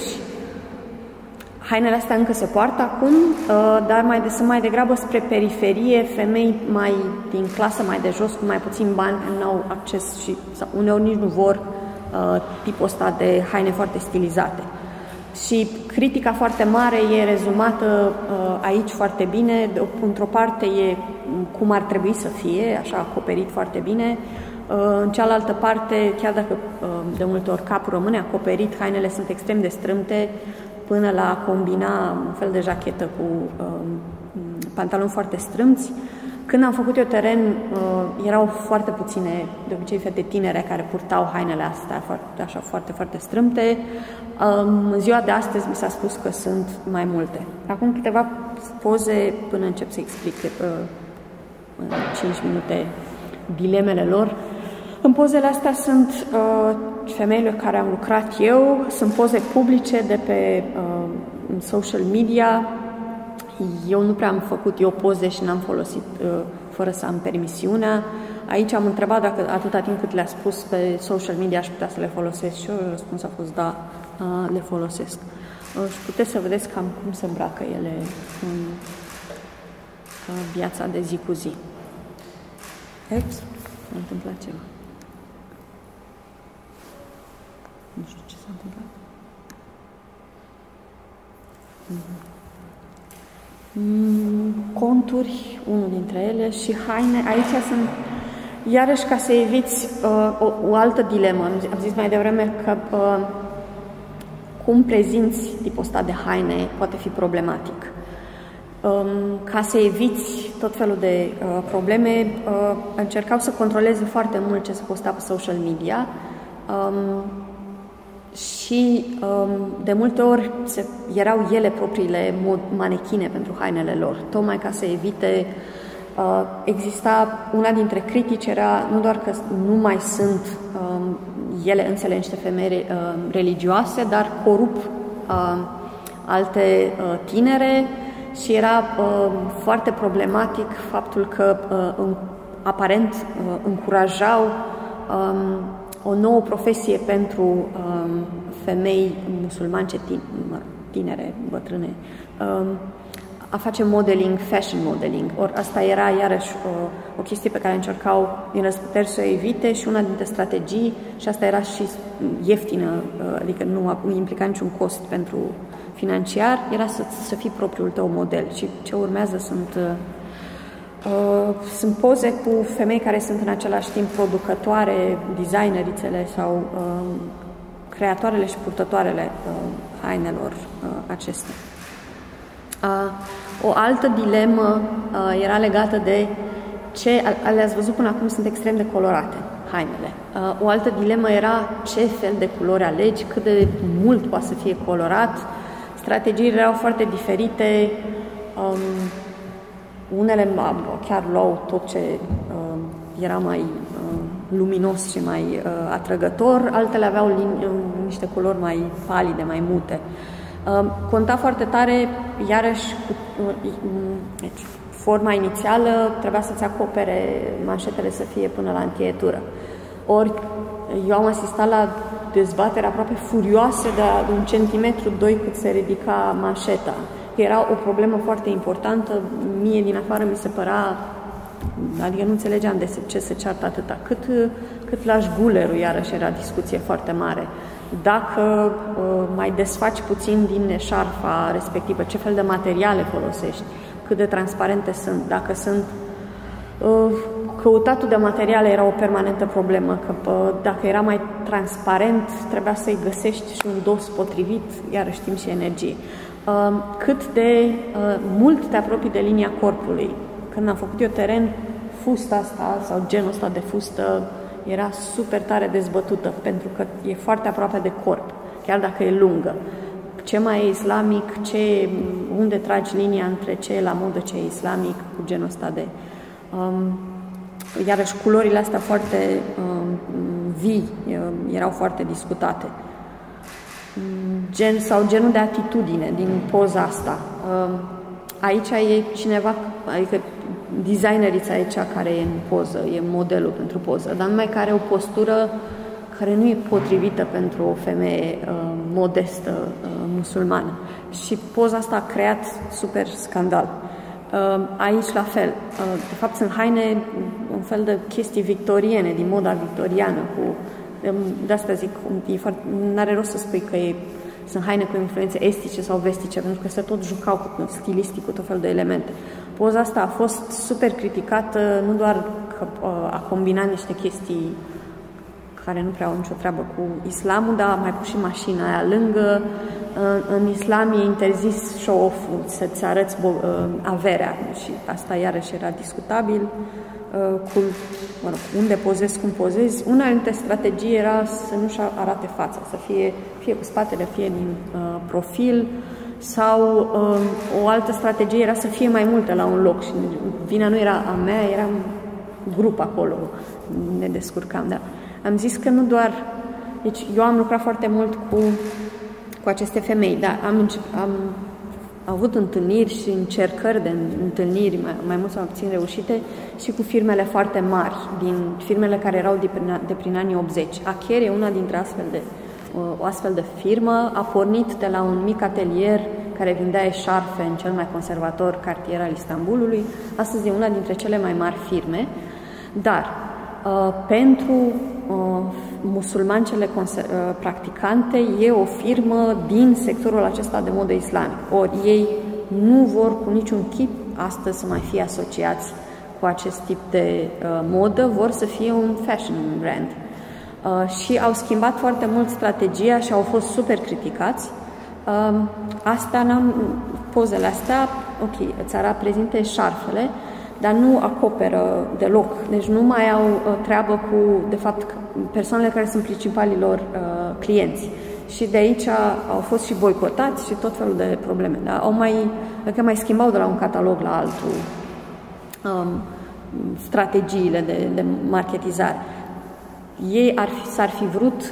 Hainele astea încă se poartă acum, dar sunt mai degrabă spre periferie, femei din clasă mai de jos, cu mai puțin bani, nu au acces și sau uneori nici nu vor tipul ăsta de haine foarte stilizate. Și critica foarte mare e rezumată aici foarte bine. Într-o parte e cum ar trebui să fie, așa acoperit foarte bine. În cealaltă parte, chiar dacă de multe ori capul rămâne acoperit, hainele sunt extrem de strâmte, până la a combina un fel de jachetă cu pantaloni foarte strâmți. Când am făcut eu teren, erau foarte puține, de obicei fete tinere, care purtau hainele astea așa foarte, foarte strâmte. În ziua de astăzi mi s-a spus că sunt mai multe. Acum câteva poze până încep să explic în 5 minute dilemele lor. În pozele astea sunt femeile care am lucrat eu, sunt poze publice de pe social media. Eu nu prea am făcut eu poze și n-am folosit fără să am permisiunea. Aici am întrebat dacă atâta timp cât le-a spus pe social media aș putea să le folosesc și eu. Răspunsul a fost da, le folosesc. Și puteți să vedeți cam cum se îmbracă ele în viața de zi cu zi. S-a întâmplat ceva. Nu știu ce s-a întâmplat. Conturi, unul dintre ele, și haine. Aici sunt, iarăși, ca să eviți o altă dilemă. Am zis mai devreme că cum prezinți tipul ăsta de haine poate fi problematic. Ca să eviți tot felul de probleme, încercau să controleze foarte mult ce se posta pe social media și de multe ori erau ele propriile manechine pentru hainele lor, tocmai ca să evite. Exista una dintre critici, era nu doar că nu mai sunt ele însele niște femei religioase, dar corup alte tinere și era foarte problematic faptul că aparent încurajau o nouă profesie pentru femei musulmane tinere, bătrâne, a face modeling, fashion modeling. Ori asta era iarăși o chestie pe care încercau din răsputeri să o evite și una dintre strategii, și asta era și ieftină, adică nu implica niciun cost pentru financiar, era să fii propriul tău model. Și ce urmează sunt poze cu femei care sunt în același timp producătoare, designerițele sau creatoarele și purtătoarele hainelor acestea. O altă dilemă era legată de le-ați văzut până acum, sunt extrem de colorate hainele. O altă dilemă era ce fel de culori alegi, cât de mult poate să fie colorat. Strategiile erau foarte diferite. Unele chiar luau tot ce era mai luminos și mai atrăgător, altele aveau niște culori mai palide, mai mute. Conta foarte tare, iarăși, deci, forma inițială trebuia să-ți acopere manșetele să fie până la încheietură. Ori eu am asistat la dezbateri aproape furioase de 1 centimetru, 2 cât se ridica manșeta. Era o problemă foarte importantă, mie din afară mi se părea, adică nu înțelegeam de ce se ceartă atâta, cât lași gulerul, iarăși era discuție foarte mare. Dacă mai desfaci puțin din eșarfa respectivă, ce fel de materiale folosești, cât de transparente sunt, dacă sunt... Căutatul de materiale era o permanentă problemă, că dacă era mai transparent, trebuia să-i găsești și un dos potrivit, iarăși timp și energie. Cât de mult te apropii de linia corpului. Când am făcut eu teren, fusta asta sau genul ăsta de fustă era super tare dezbătută, pentru că e foarte aproape de corp, chiar dacă e lungă. Ce mai e islamic, unde tragi linia între ce e la modă, ce e islamic, cu genul ăsta de... iarăși culorile astea foarte vii erau foarte discutate. Genul de atitudine din poza asta. Aici e cineva, adică designerița aici care e în poză, e modelul pentru poză, dar numai care are o postură care nu e potrivită pentru o femeie modestă musulmană. Și poza asta a creat super scandal. Aici la fel. De fapt sunt haine, un fel de chestii victoriene, din moda victoriană, de asta zic, n-are rost să spui că sunt haine cu influențe estice sau vestice, pentru că se tot jucau stilistic cu tot fel de elemente. Poza asta a fost super criticată, nu doar că a combinat niște chestii care nu prea au nicio treabă cu islamul, dar a mai pus și mașina aia lângă. În islam e interzis show-off-ul, să-ți arăți averea, și asta iarăși era discutabil. Unde pozezi, cum pozezi. Una dintre strategii era să nu-și arate fața, să fie cu spatele, fie din profil, sau o altă strategie era să fie mai multe la un loc și vina nu era a mea, era grup acolo, ne descurcam, dar am zis că nu doar... Deci eu am lucrat foarte mult cu aceste femei, dar am avut întâlniri și încercări de întâlniri, mai mult sau mai puțin reușite, și cu firmele foarte mari, din firmele care erau de prin anii 80. Acher e una dintre o astfel de firmă, a pornit de la un mic atelier care vindea eșarfe în cel mai conservator cartier al Istanbulului. Astăzi e una dintre cele mai mari firme, dar pentru musulmancele practicante e o firmă din sectorul acesta de modă islamic. Ori ei nu vor cu niciun chip astăzi să mai fie asociați cu acest tip de modă, vor să fie un fashion brand. Și au schimbat foarte mult strategia și au fost super criticați. Pozele astea, ok, îți prezintă eșarfele, dar nu acoperă deloc. Deci nu mai au treabă cu, de fapt, persoanele care sunt principalilor clienți. Și de aici au fost și boicotați și tot felul de probleme. Dar mai schimbau de la un catalog la altul strategiile de marketizare. Ei s-ar fi vrut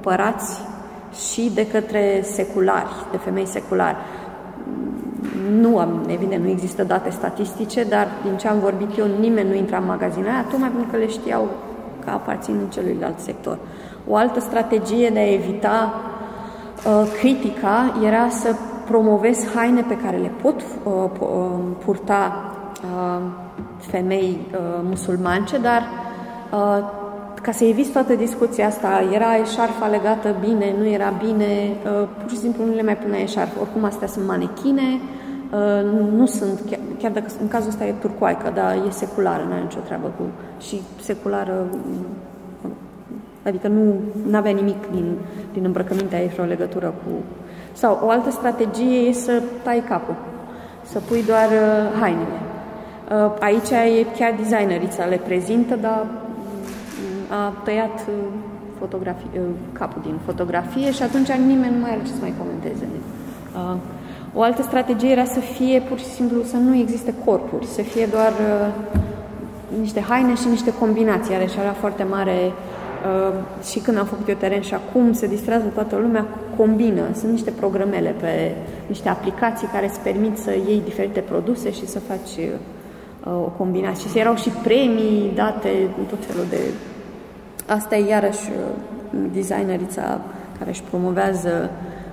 cumpărați și de către seculari, de femei seculari. Nu evident, nu există date statistice, dar din ce am vorbit eu, nimeni nu intra în magazinele aia, tocmai pentru că le știau că aparțin în celuilalt sector. O altă strategie de a evita critica era să promovezi haine pe care le pot purta femei musulmance, dar ca să eviți toată discuția asta, era eșarfa legată bine, nu era bine, pur și simplu nu le mai punea eșarfă. Oricum astea sunt manechine, nu sunt, chiar dacă în cazul ăsta e turcoaică, dar e seculară, nu are nicio treabă cu... Și seculară, adică nu avea nimic din îmbrăcămintea ei și o legătură cu... Sau o altă strategie e să tai capul, să pui doar hainele. Aici e chiar designerița, le prezintă, dar a tăiat capul din fotografie și atunci nimeni nu mai are ce să mai comenteze. O altă strategie era să fie pur și simplu să nu existe corpuri, să fie doar niște haine și niște combinații. Are și avea foarte mare și când am făcut eu teren și acum se distrează toată lumea, combină. Sunt niște programele pe niște aplicații care îți permit să iei diferite produse și să faci o combinație. Și erau și premii date în tot felul de... Asta e iarăși designerița care își promovează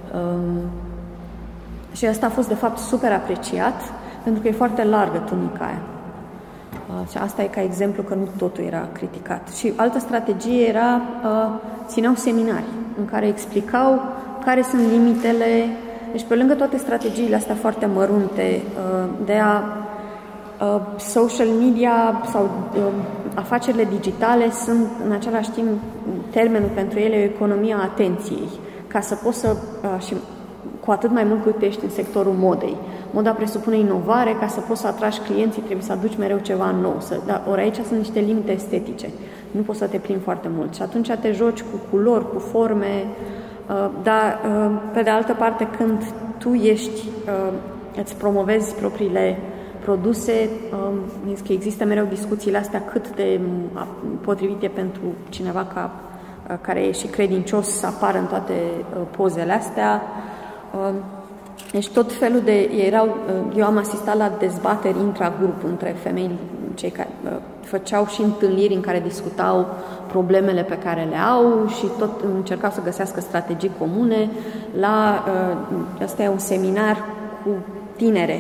și asta a fost de fapt super apreciat pentru că e foarte largă tunica aia. Și asta e ca exemplu că nu totul era criticat. Și altă strategie era, țineau seminarii în care explicau care sunt limitele. Deci pe lângă toate strategiile astea foarte mărunte de a social media sau afacerile digitale sunt în același timp, termenul pentru ele, o economie a atenției. Ca să poți să, și cu atât mai mult cât ești în sectorul modei. Moda presupune inovare, ca să poți să atragi clienții trebuie să aduci mereu ceva nou. Ori aici sunt niște limite estetice. Nu poți să te plimbi foarte mult. Și atunci te joci cu culori, cu forme, dar pe de altă parte când tu îți promovezi propriile produse, că există mereu discuțiile astea cât de potrivit e pentru cineva care e și credincios să apară în toate pozele astea. Deci tot felul de... Eu am asistat la dezbateri intragrup între femei, cei care făceau și întâlniri în care discutau problemele pe care le au și tot încercau să găsească strategii comune. Asta e un seminar cu tinere,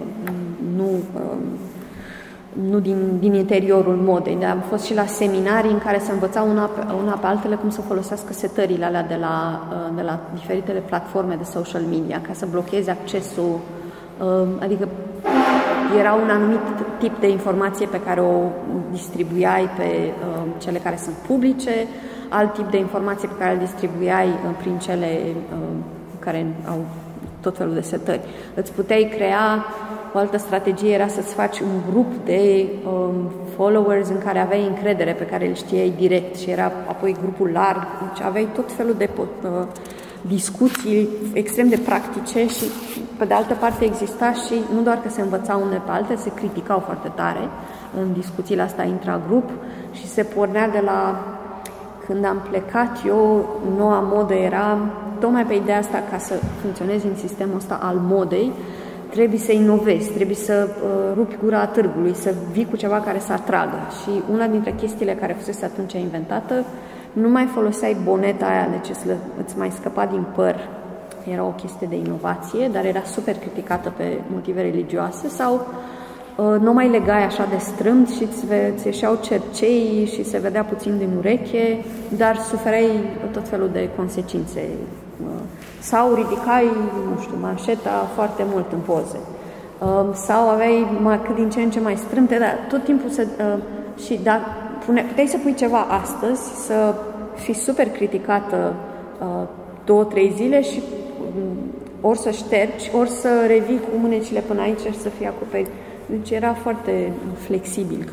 nu din interiorul modei, dar am fost și la seminarii în care se învățau una pe altele cum să folosească setările alea de la diferitele platforme de social media ca să blocheze accesul, adică era un anumit tip de informație pe care o distribuiai pe cele care sunt publice, alt tip de informație pe care îl distribuiai prin cele care au tot felul de setări. Îți puteai crea. O altă strategie era să-ți faci un grup de followers în care aveai încredere, pe care îl știai direct și era apoi grupul larg, deci aveai tot felul de discuții extrem de practice și pe de altă parte exista și nu doar că se învățau unele pe alte, se criticau foarte tare în discuțiile astea intragrup și se pornea de la când am plecat eu, noua modă era tocmai pe ideea asta ca să funcționezi în sistemul ăsta al modei, trebuie să inovezi, trebuie să rupi gura târgului, să vii cu ceva care să atragă. Și una dintre chestiile care fusese atunci inventată, nu mai foloseai boneta aia, deci îți mai scăpa din păr. Era o chestie de inovație, dar era super criticată pe motive religioase, sau nu mai legai așa de strâmt și îți ieșeau cercei și se vedea puțin din ureche, dar suferai tot felul de consecințe. Sau ridicai, nu știu, manșeta foarte mult în poze. Sau aveai din ce în ce mai strâmte, dar tot timpul puteai să pui ceva astăzi, să fii super criticată 2-3 zile și ori să ștergi, ori să revii cu mânecile până aici și să fii acoperit. Deci era foarte flexibil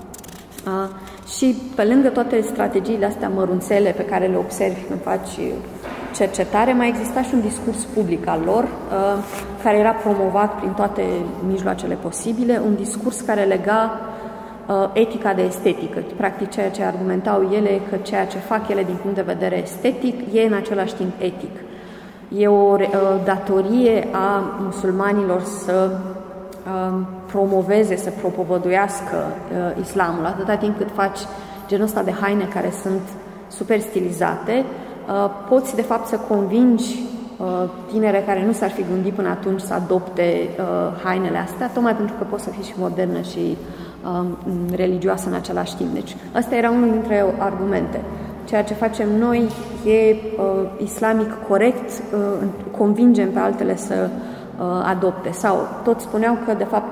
și pe lângă toate strategiile astea mărunțele pe care le observi când faci cercetare, mai exista și un discurs public al lor, care era promovat prin toate mijloacele posibile, un discurs care lega etica de estetică. Practic ceea ce argumentau ele, că ceea ce fac ele din punct de vedere estetic e în același timp etic. E o datorie a musulmanilor să promoveze, să propovăduiască islamul. Atâta timp cât faci genul ăsta de haine care sunt super stilizate, poți de fapt să convingi tinere care nu s-ar fi gândit până atunci să adopte hainele astea, tocmai pentru că poți să fii și modernă și religioasă în același timp. Deci ăsta era unul dintre argumente. Ceea ce facem noi e islamic corect, convingem pe altele să adopte. Sau toți spuneau că, de fapt,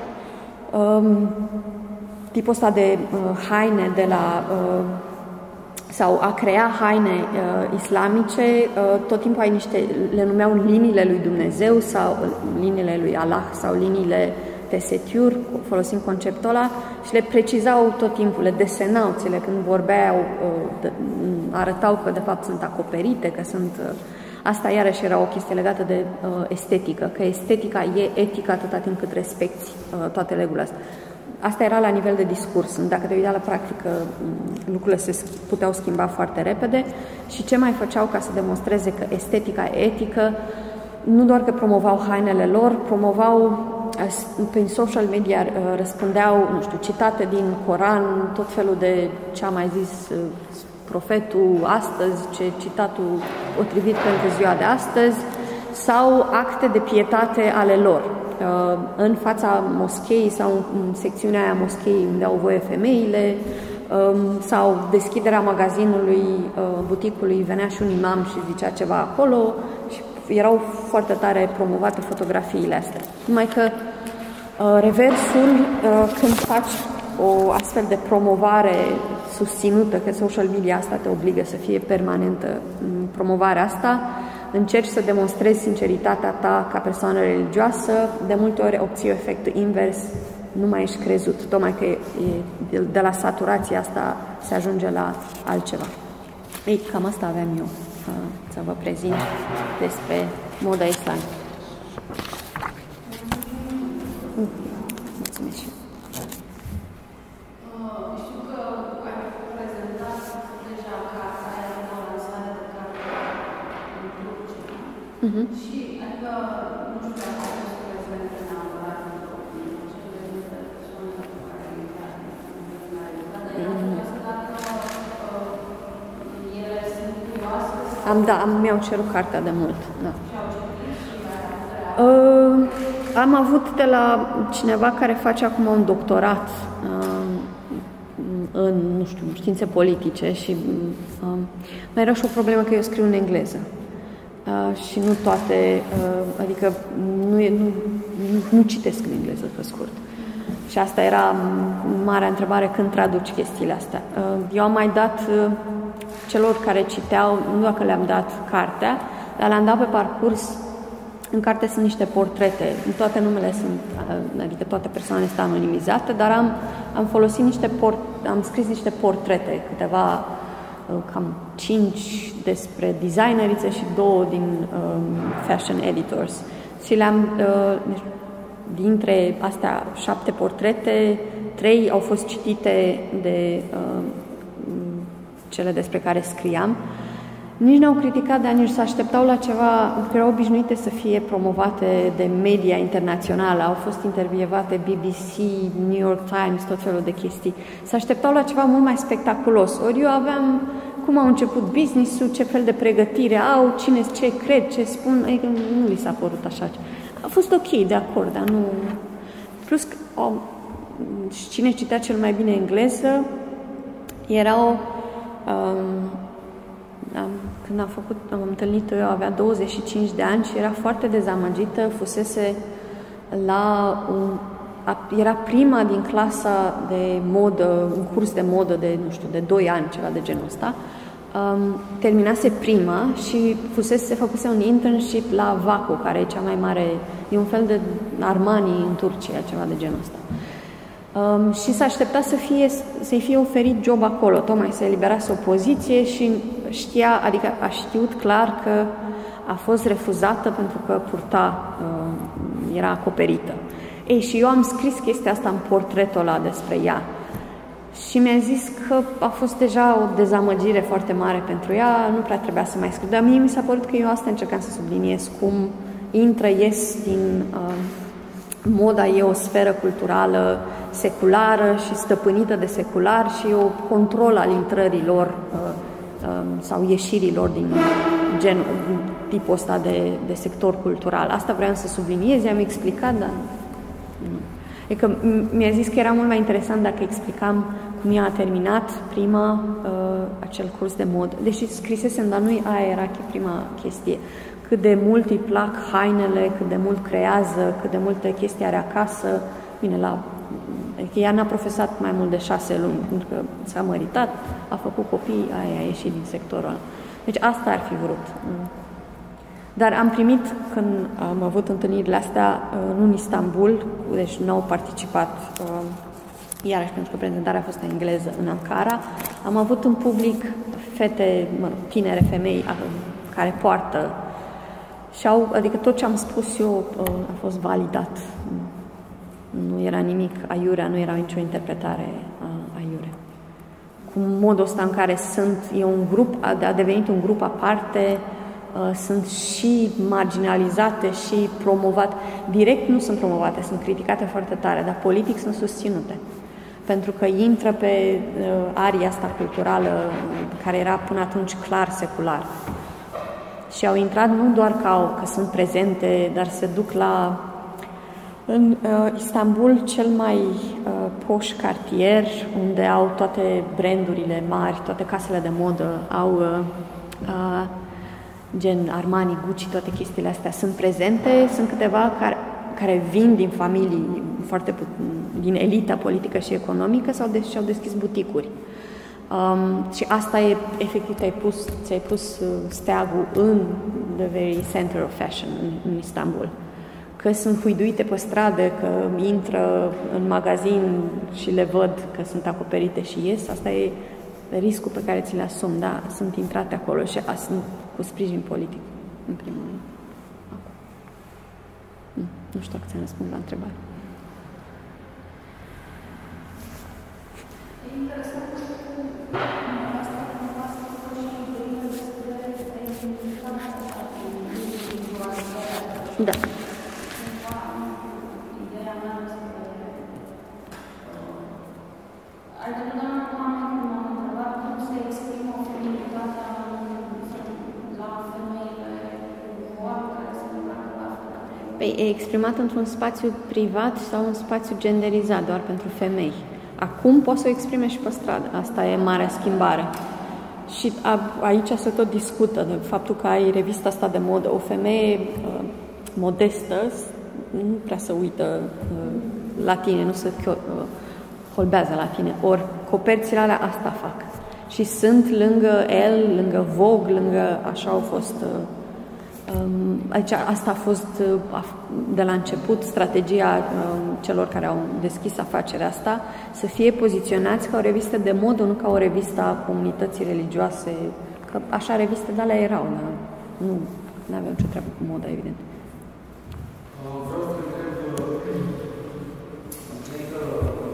tipul ăsta de haine de la sau a crea haine islamice, tot timpul ai le numeau liniile lui Dumnezeu sau liniile lui Allah sau liniile tesetiur, folosind conceptul ăla, și le precizau tot timpul, le desenau, ți-le când vorbeau, arătau că de fapt sunt acoperite, că sunt... Asta iarăși era o chestie legată de estetică, că estetica e etică atâta timp cât respecti toate regulile astea. Asta era la nivel de discurs. Dacă te uita la practică, lucrurile se puteau schimba foarte repede. Și ce mai făceau ca să demonstreze că estetica e etică? Nu doar că promovau hainele lor, promovau prin social media, răspundeau, nu știu, citate din Coran, tot felul de ce a mai zis profetul astăzi, ce citatul potrivit pentru ziua de astăzi, sau acte de pietate ale lor. În fața moscheii sau în secțiunea aia moscheii unde au voie femeile, sau deschiderea magazinului, buticului, venea și un imam și zicea ceva acolo și erau foarte tare promovate fotografiile astea. Numai că reversul, când faci o astfel de promovare susținută, că social media asta te obligă să fie permanentă promovarea asta, încerci să demonstrezi sinceritatea ta ca persoană religioasă, de multe ori obții efectul invers, nu mai ești crezut, tocmai că de la saturația asta se ajunge la altceva. Ei, cam asta aveam eu să vă prezint despre moda islamică. Mulțumesc. Știu că ai prezentat deja cartea aia de la lansare de carte în Turcia. Și, adică, nu știu dacă ai fost prezent în neapărat într-o și de multe persoane cu care ai intrat în realitate, dar era curios dacă ele sunt curioase sau... Mi-au cerut cartea de mult, da. Și au citit și am avut de la cineva care face acum un doctorat în, nu știu, științe politice și mai era și o problemă că eu scriu în engleză și nu toate, adică nu citesc în engleză, pe scurt. Și asta era marea întrebare, când traduci chestiile astea. Eu am mai dat celor care citeau, nu doar că le-am dat cartea, dar le-am dat pe parcurs. În carte sunt niște portrete, toate numele sunt, adică toate persoanele sunt anonimizate, dar am folosit am scris niște portrete, câteva, cam 5 despre designerițe și 2 din fashion editors. Și le-am, dintre astea 7 portrete, 3 au fost citite de cele despre care scriam. Nici n-au criticat, dar nici se așteptau la ceva, că erau obișnuite să fie promovate de media internațională, au fost intervievate BBC, New York Times, tot felul de chestii. Se așteptau la ceva mult mai spectaculos. Ori eu aveam cum au început business-ul, ce fel de pregătire au, ce cred, ce spun, adică nu li s-a părut așa. A fost ok, de acord, dar nu... Plus că cine citea cel mai bine engleză erau... Când am întâlnit-o, eu avea 25 de ani și era foarte dezamăgită, fusese era prima din clasa de modă, un curs de modă de, nu știu, de 2 ani, ceva de genul ăsta. Terminase prima și făcuse un internship la Vaco, care e cea mai mare, e un fel de Armani în Turcia, ceva de genul ăsta. Și s-a așteptat să-i fie oferit job acolo, tocmai să eliberase o poziție și a știut clar că a fost refuzată pentru că era acoperită. Ei, și eu am scris chestia asta în portretul ăla despre ea. Și mi-a zis că a fost deja o dezamăgire foarte mare pentru ea, nu prea trebuia să mai scriu. Dar mie mi s-a părut că eu asta încercam să subliniez, cum intră-ies din moda e o sferă culturală seculară și stăpânită de secular și o control al intrărilor sau ieșirilor din tipul ăsta de sector cultural. Asta vreau să subliniez, i-am explicat, dar nu. Adică mi-a zis că era mult mai interesant dacă explicam cum ea a terminat acel curs de mod. Deși scrisesem, dar nu aia era prima chestie. Cât de mult îi plac hainele, cât de mult creează, cât de multe chestii are acasă. Bine, adică ea n-a profesat mai mult de 6 luni, pentru că s-a măritat, a făcut copii, aia a ieșit din sectorul ăla. Deci asta ar fi vrut. Dar am primit, când am avut întâlnirile astea, în Istanbul, deci n-au participat, iarăși pentru că prezentarea a fost în engleză, în Ankara, am avut în public fete, tinere femei care poartă și adică tot ce am spus eu a fost validat. Nu era nimic aiurea, nu era nicio interpretare aiurea. Cu modul ăsta în care a devenit un grup aparte, sunt și marginalizate și promovate. Direct nu sunt promovate, sunt criticate foarte tare, dar politic sunt susținute. Pentru că intră pe aria asta culturală care era până atunci clar secular. Și au intrat nu doar că sunt prezente, dar se duc în Istanbul, cel mai poș cartier, unde au toate brandurile mari, toate casele de modă, au gen Armani, Gucci, toate chestiile astea sunt prezente. Sunt câteva care vin din familii din elita politică și economică și-au deschis buticuri. Și asta e, efectiv, ți-ai pus steagul în the very center of fashion în Istanbul. Că sunt huiduite pe stradă, că intră în magazin și le văd că sunt acoperite și ies. Asta e riscul pe care ți le asum, da? Sunt intrate acolo și sunt cu sprijin politic, în primul rând. Nu știu dacă ți-am răspuns la întrebare. Da. Păi, e exprimat într-un spațiu privat sau un spațiu genderizat, doar pentru femei. Acum poți să o exprime și pe stradă. Asta e marea schimbare. Și aici se tot discută de faptul că ai revista asta de modă. O femeie modestă nu prea se uită la tine, nu se holbează la tine. Ori coperțile alea asta fac. Și sunt lângă El, lângă Vogue, așa au fost... Aici asta a fost de la început strategia celor care au deschis afacerea asta, să fie poziționați ca o revistă de modă, nu ca o revistă a comunității religioase, că așa reviste de alea erau, dar nu aveau ce treabă cu moda, evident. Vreau să întreb,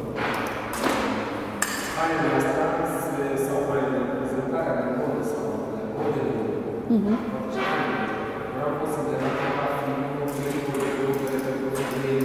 hainele astea sau mai prezentarea de modă sau de modelul, vreau să de la fi un pericol de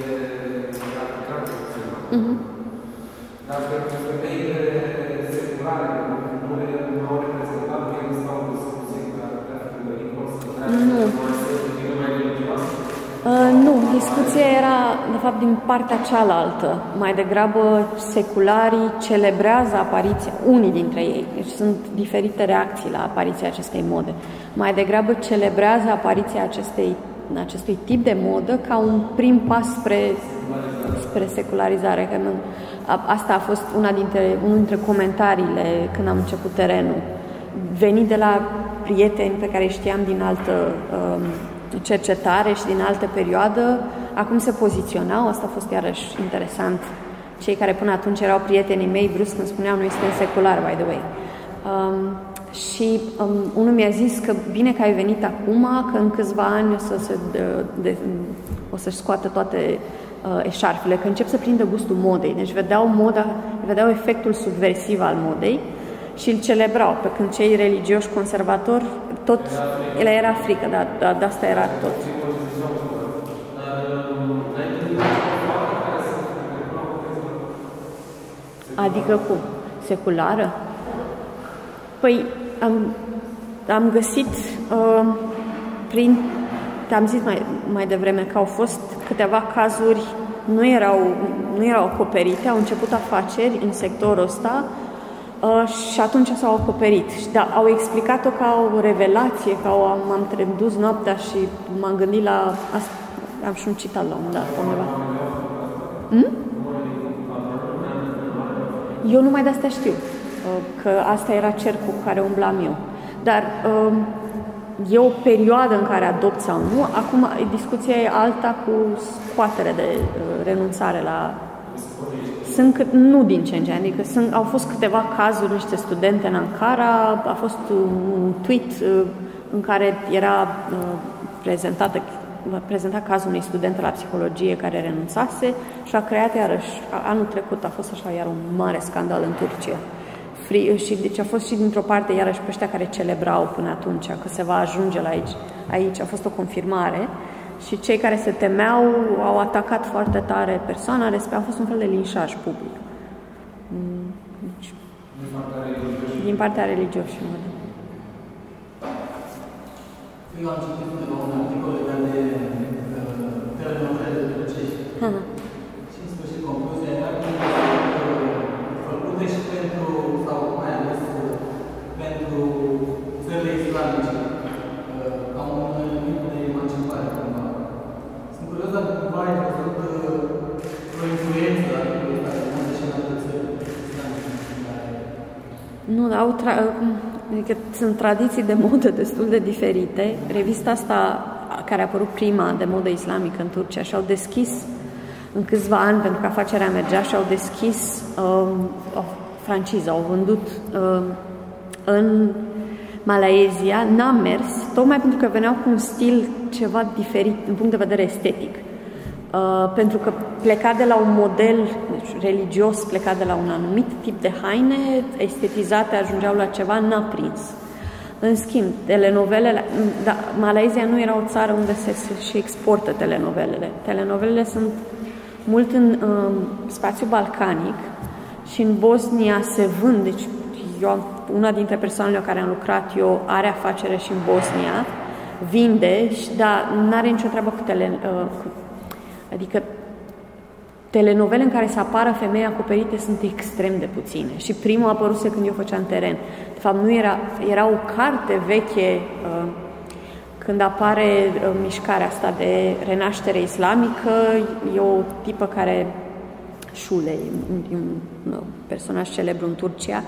dar pentru femeile seculare, nu au reprezentat, că ele stau în discuție cu pericol să mai religioasă? Nu, discuția era, de fapt, din partea cealaltă. Mai degrabă, secularii celebrează apariția, unii dintre ei, deci sunt diferite reacții la apariția acestei mode. Mai degrabă celebrează apariția acestui tip de modă ca un prim pas spre secularizare. Asta a fost unul dintre comentariile când am început terenul. Venit de la prieteni pe care știam din altă cercetare și din altă perioadă, acum se poziționau, asta a fost iarăși interesant. Cei care până atunci erau prietenii mei, brusc îmi spuneau, nu este în secular, by the way. Și unul mi-a zis că bine că ai venit acum, că în câțiva ani o să-și scoată toate eșarfele, că încep să prindă gustul modei. Deci vedeau efectul subversiv al modei și îl celebrau, pe când cei religioși conservatori, tot, el era frică, dar de asta era tot. Adică cum? Seculară? Păi, am găsit am zis mai devreme că au fost câteva cazuri, nu erau acoperite, au început afaceri în sectorul ăsta și atunci s-au acoperit. Da, au explicat-o ca o revelație, m-am dus noaptea și m-am gândit la asta, am și un citat la un dat undeva. Eu numai de asta știu, că asta era cercul cu care umblam eu. Dar e o perioadă în care adopt sau nu. Acum discuția e alta cu scoatere de renunțare la... Nu din ce în ce, adică au fost câteva cazuri, niște studente în Ankara, a fost un tweet în care era prezentat cazul unei studente la psihologie care renunțase și a creat iarăși, anul trecut a fost așa iar un mare scandal în Turcia. Și deci a fost și dintr-o parte iarăși pe ăștia care celebrau până atunci că se va ajunge la aici a fost o confirmare și cei care se temeau au atacat foarte tare persoana, a fost un fel de linșaj public. Deci, din partea religioșilor. Eu am citit undeva un articol legat de telenovele turcești. Și în sfârșit concluzia era că făcute și pentru, sau mai ales pentru țările islamice, ca un element de emancipare, cumva. Sunt curios dacă cumva ai văzut o influență a articolului ăsta de multe și în alte țări islamice. Nu, adică sunt tradiții de modă destul de diferite. Revista asta, care a apărut prima de modă islamică în Turcia, și-au deschis în câțiva ani, pentru că afacerea mergea, și-au deschis franciză, au vândut în Malaezia, n-a mers, tocmai pentru că veneau cu un stil ceva diferit din punct de vedere estetic. Pentru că pleca de la un model religios, pleca de la un anumit tip de haine, estetizate, ajungeau la ceva, n-a prins. În schimb, telenovelele, Malaezia nu era o țară unde se exportă telenovelele. Telenovelele sunt mult în spațiul balcanic și în Bosnia se vând. Deci, una dintre persoanele care am lucrat eu are afacere și în Bosnia, vinde, dar nu are nicio treabă cu adică telenovele în care să apară femei acoperite sunt extrem de puține. Și primul a apăruse când eu făceam teren. De fapt, nu era o carte veche când apare mișcarea asta de renaștere islamică. E o tipă care, Șule, un personaj celebru în Turcia,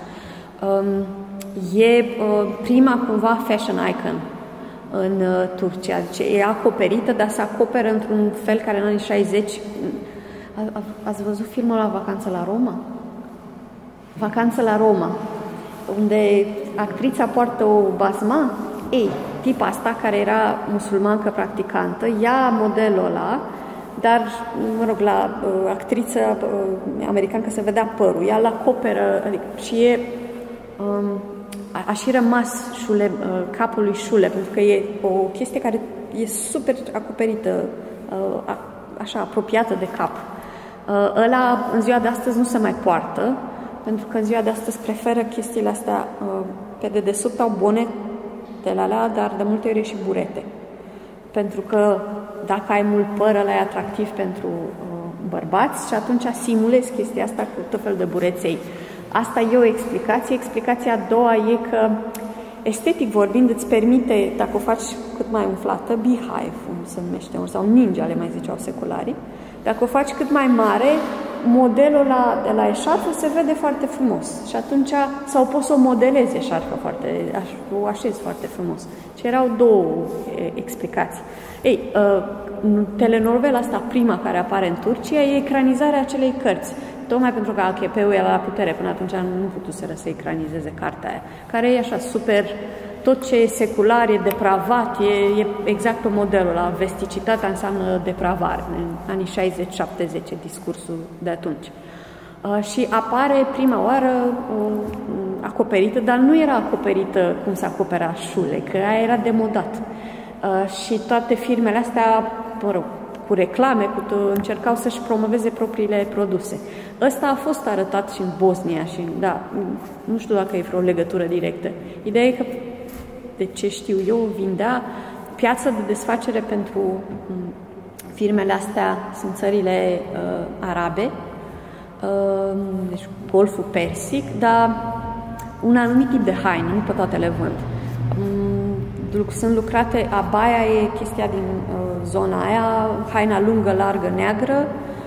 e prima cumva fashion icon în Turcia. Deci e acoperită, dar se acoperă într-un fel care în anii 60... Ați văzut filmul la Vacanță la Roma? Vacanță la Roma, unde actrița poartă o basma. Ei, tipa asta, care era musulmancă practicantă, ia modelul ăla, dar, mă rog, la actriță americancă se vedea părul, ea l-acoperă, adică, și e... a și rămas capul lui Șule, pentru că e o chestie care e super acoperită, așa, apropiată de cap. Ăla, în ziua de astăzi, nu se mai poartă, pentru că în ziua de astăzi preferă chestiile astea. Pe dedesubt au bonetele alea, dar de multe ori e și burete. Pentru că dacă ai mult păr, ăla e atractiv pentru bărbați și atunci simulezi chestia asta cu tot fel de bureței. Asta e o explicație. Explicația a doua e că, estetic vorbind, îți permite, dacă o faci cât mai umflată, beehive, cum se numește, sau ninja, le mai ziceau secularii, dacă o faci cât mai mare, modelul de la eșarfă se vede foarte frumos. Și atunci, sau poți să o modelezi eșarfă o așezi foarte frumos. Și erau două explicații. Ei, telenovela asta, prima care apare în Turcia, e ecranizarea acelei cărți. Tocmai pentru că AKP-ul era la putere, până atunci nu putuseră să ecranizeze cartea aia, care e așa super tot ce e secular, e depravat, e exact un modelul ăla. Vesticitatea înseamnă depravare, în anii 60-70, discursul de atunci. Și apare prima oară acoperită, dar nu era acoperită cum se acopera șule, că aia era demodat. Și toate firmele astea, cu reclame, încercau să-și promoveze propriile produse. Ăsta a fost arătat și în Bosnia și, da, nu știu dacă e vreo legătură directă. Ideea e că, de ce știu eu, vindea piața de desfacere pentru firmele astea, sunt țările arabe, deci Golful Persic, dar un anumit tip de haine, nu pe toate le vând. Sunt lucrate, abaya e chestia din zona aia, haina lungă, largă, neagră,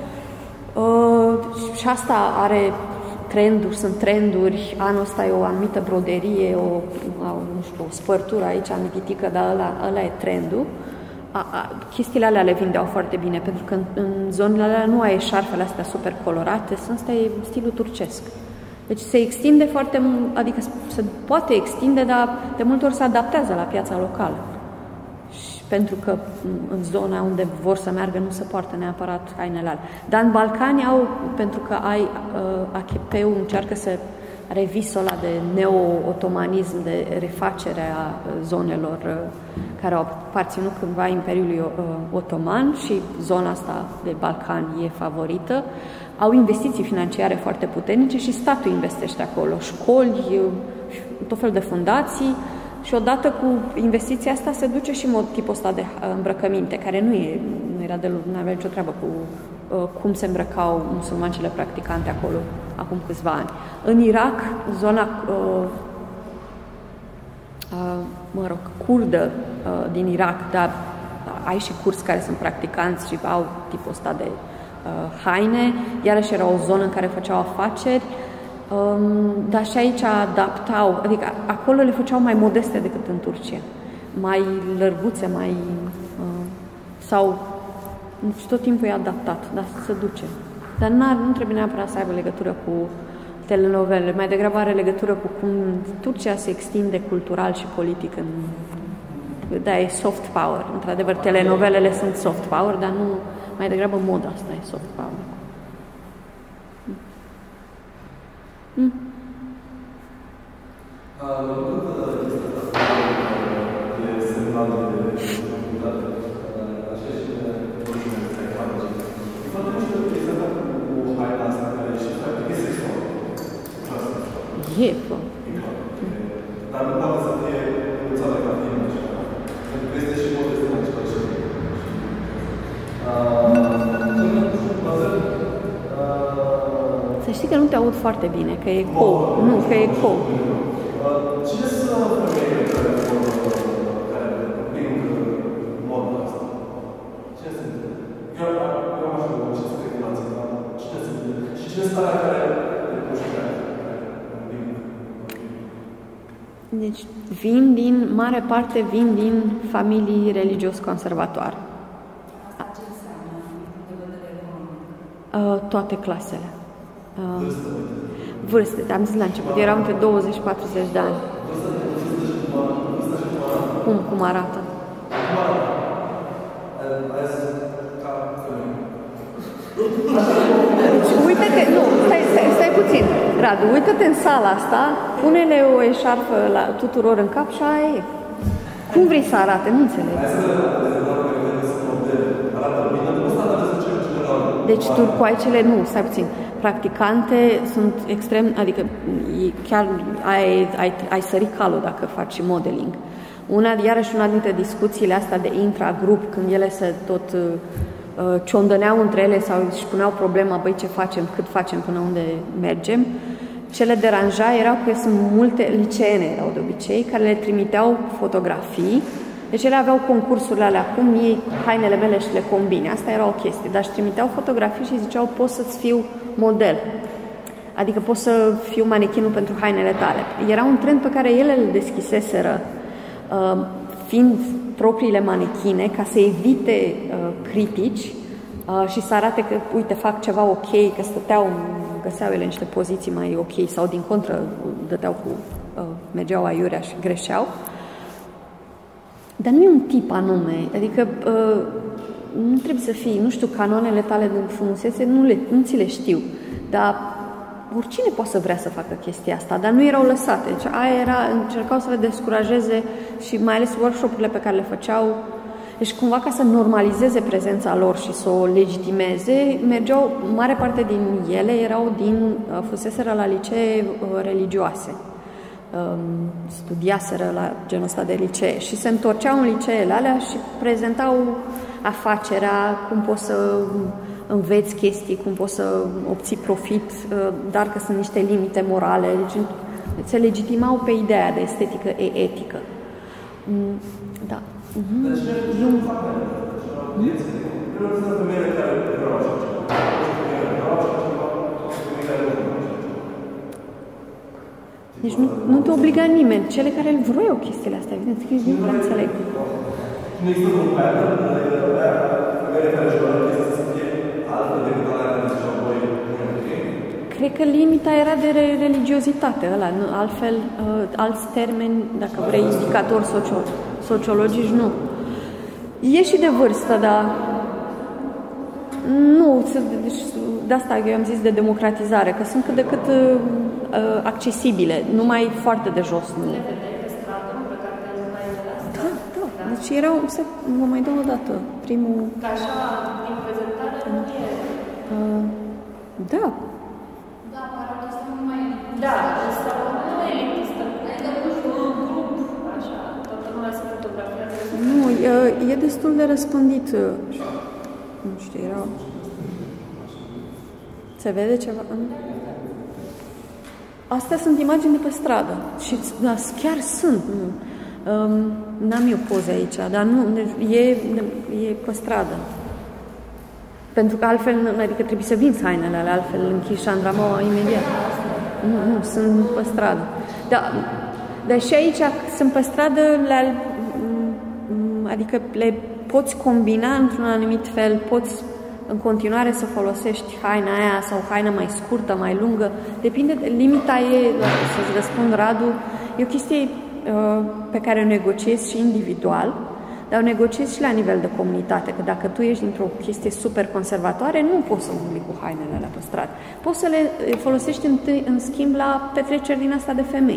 și asta are trenduri, sunt trenduri. Anul ăsta e o anumită broderie, nu știu, o spărtură aici amintitică, dar ăla e trendul. Chestiile alea le vindeau foarte bine, pentru că în zonele alea nu ai șarfele astea super colorate, ăsta e stilul turcesc. Deci se extinde foarte mult, adică se poate extinde, dar de multe ori se adaptează la piața locală. Și pentru că în zona unde vor să meargă nu se poartă neapărat hainele alea. Dar în Balcani au, pentru că AKP-ul încearcă să revisul ăla de neo-otomanism, de refacere a zonelor care au aparținut cândva Imperiului Otoman și zona asta de Balcani e favorită. Au investiții financiare foarte puternice și statul investește acolo, școli, tot fel de fundații și odată cu investiția asta se duce și tipul ăsta de îmbrăcăminte, care nu avea nicio treabă cu cum se îmbrăcau musulmancele practicante acolo acum câțiva ani. În Irak, zona kurdă din Irak, dar ai și curzi care sunt practicanți și au tipul ăsta de haine, iarăși era o zonă în care făceau afaceri, dar și aici adaptau, adică acolo le făceau mai modeste decât în Turcia, mai lărguțe, sau tot timpul e adaptat, dar se duce. Dar nu trebuie neapărat să aibă legătură cu telenovele, mai degrabă are legătură cu cum Turcia se extinde cultural și politic da, e soft power. Într-adevăr, telenovelele sunt soft power, dar nu, mai degrabă moda asta e soft power. Dar nu poate să fie înțelegă ca fiind așa. Pentru că este și modest în același timp. Să știi că nu te aud foarte bine, că e eco. Nu, că e eco. Cine sunt femeile care prind modul ăsta? Cine sunt? Eu am așa de ce speculație, dar cine sunt? Și cine sunt alea care Deci mare parte vin din familii religios-conservatoare. Asta ce înseamnă de vedere economic? Toate clasele. Vârste, am zis la început, erau între 20 și 40 de ani. Cum arată? Deci, uite-te, nu, stai puțin, Radu, uite-te în sala asta, pune-le o eșarfă la tuturor în cap și aia e. Cum vrei să arate? Nu înțeleg. Deci turcoaicele, nu, stai puțin, practicante sunt extrem, adică chiar ai sărit calul dacă faci modeling. Iarăși una dintre discuțiile astea de intragrup, când ele se tot ciondăneau între ele sau își puneau problema, băi, ce facem, cât facem, până unde mergem, ce le deranja erau că sunt multe liceene, erau de obicei, care le trimiteau fotografii, deci ele aveau concursurile alea, cum iei hainele mele și le combine, asta era o chestie, dar își trimiteau fotografii și ziceau, poți să-ți fiu model, adică poți să fiu manechinul pentru hainele tale. Era un trend pe care ele îl deschiseseră, fiind propriile manechine, ca să evite critici și să arate că, uite, fac ceva ok, că găseau ele niște poziții mai ok sau din contră mergeau aiurea și greșeau. Dar nu e un tip anume, adică nu trebuie să fii, nu știu, canoanele tale de frumusețe, nu ți le știu, dar oricine poate să vrea să facă chestia asta, dar nu erau lăsate. Deci aia era, încercau să le descurajeze și mai ales workshop-urile pe care le făceau, deci cumva ca să normalizeze prezența lor și să o legitimeze, mergeau, mare parte din ele fuseseră la licee religioase. Studiaseră la genul ăsta de licee și se întorceau în liceele alea și prezentau afacerea, cum poți să înveți chestii, cum poți să obții profit, dar că sunt niște limite morale. Deci se legitimau pe ideea de estetică e etică. Da. Deci nu te obliga nimeni. Cele care îl vroiau chestiile astea, evident, că eu nu înțeleg. Nu există un pattern care își doar chestia să fie altă decât alea care ziceau voi. Cred că limita era de religiozitate, ăla, altfel, alți termeni, dacă vrei, indicatori sociologici, nu. E și de vârstă, dar nu, deci, de asta eu am zis de democratizare, că sunt cât de cât accesibile, numai foarte de jos. Nu. Le vedeai pe stradă, pe care te-ai mai de Da, deci erau, vă mai dau o dată, primul... Ca așa, din prezentare, nu e... Da. Da, pare o chestie mult mai... Da, asta nu e elitistă. Adică nu știu, un grup, așa, toată lumea se fotografiază. Nu, e destul de răspândit. Nu știu, erau... Se vede ceva? Astea sunt imagini de pe stradă. Și da, chiar sunt. N-am eu poze aici, dar nu, e pe stradă. Pentru că altfel, adică trebuie să vinzi hainele alea, altfel închiși șandramaua imediat. Nu, sunt pe stradă. Dar și aici sunt pe stradă, adică le poți combina într-un anumit fel, poți în continuare să folosești haina aia sau haina mai scurtă, mai lungă. Depinde, limita e, să-ți răspund, Radu, e o chestie pe care o negociezi și individual, dar o negociezi și la nivel de comunitate, că dacă tu ești dintr-o chestie super conservatoare, nu poți să umbli cu hainele alea pe stradă. Poți să le folosești în schimb la petreceri din asta de femei.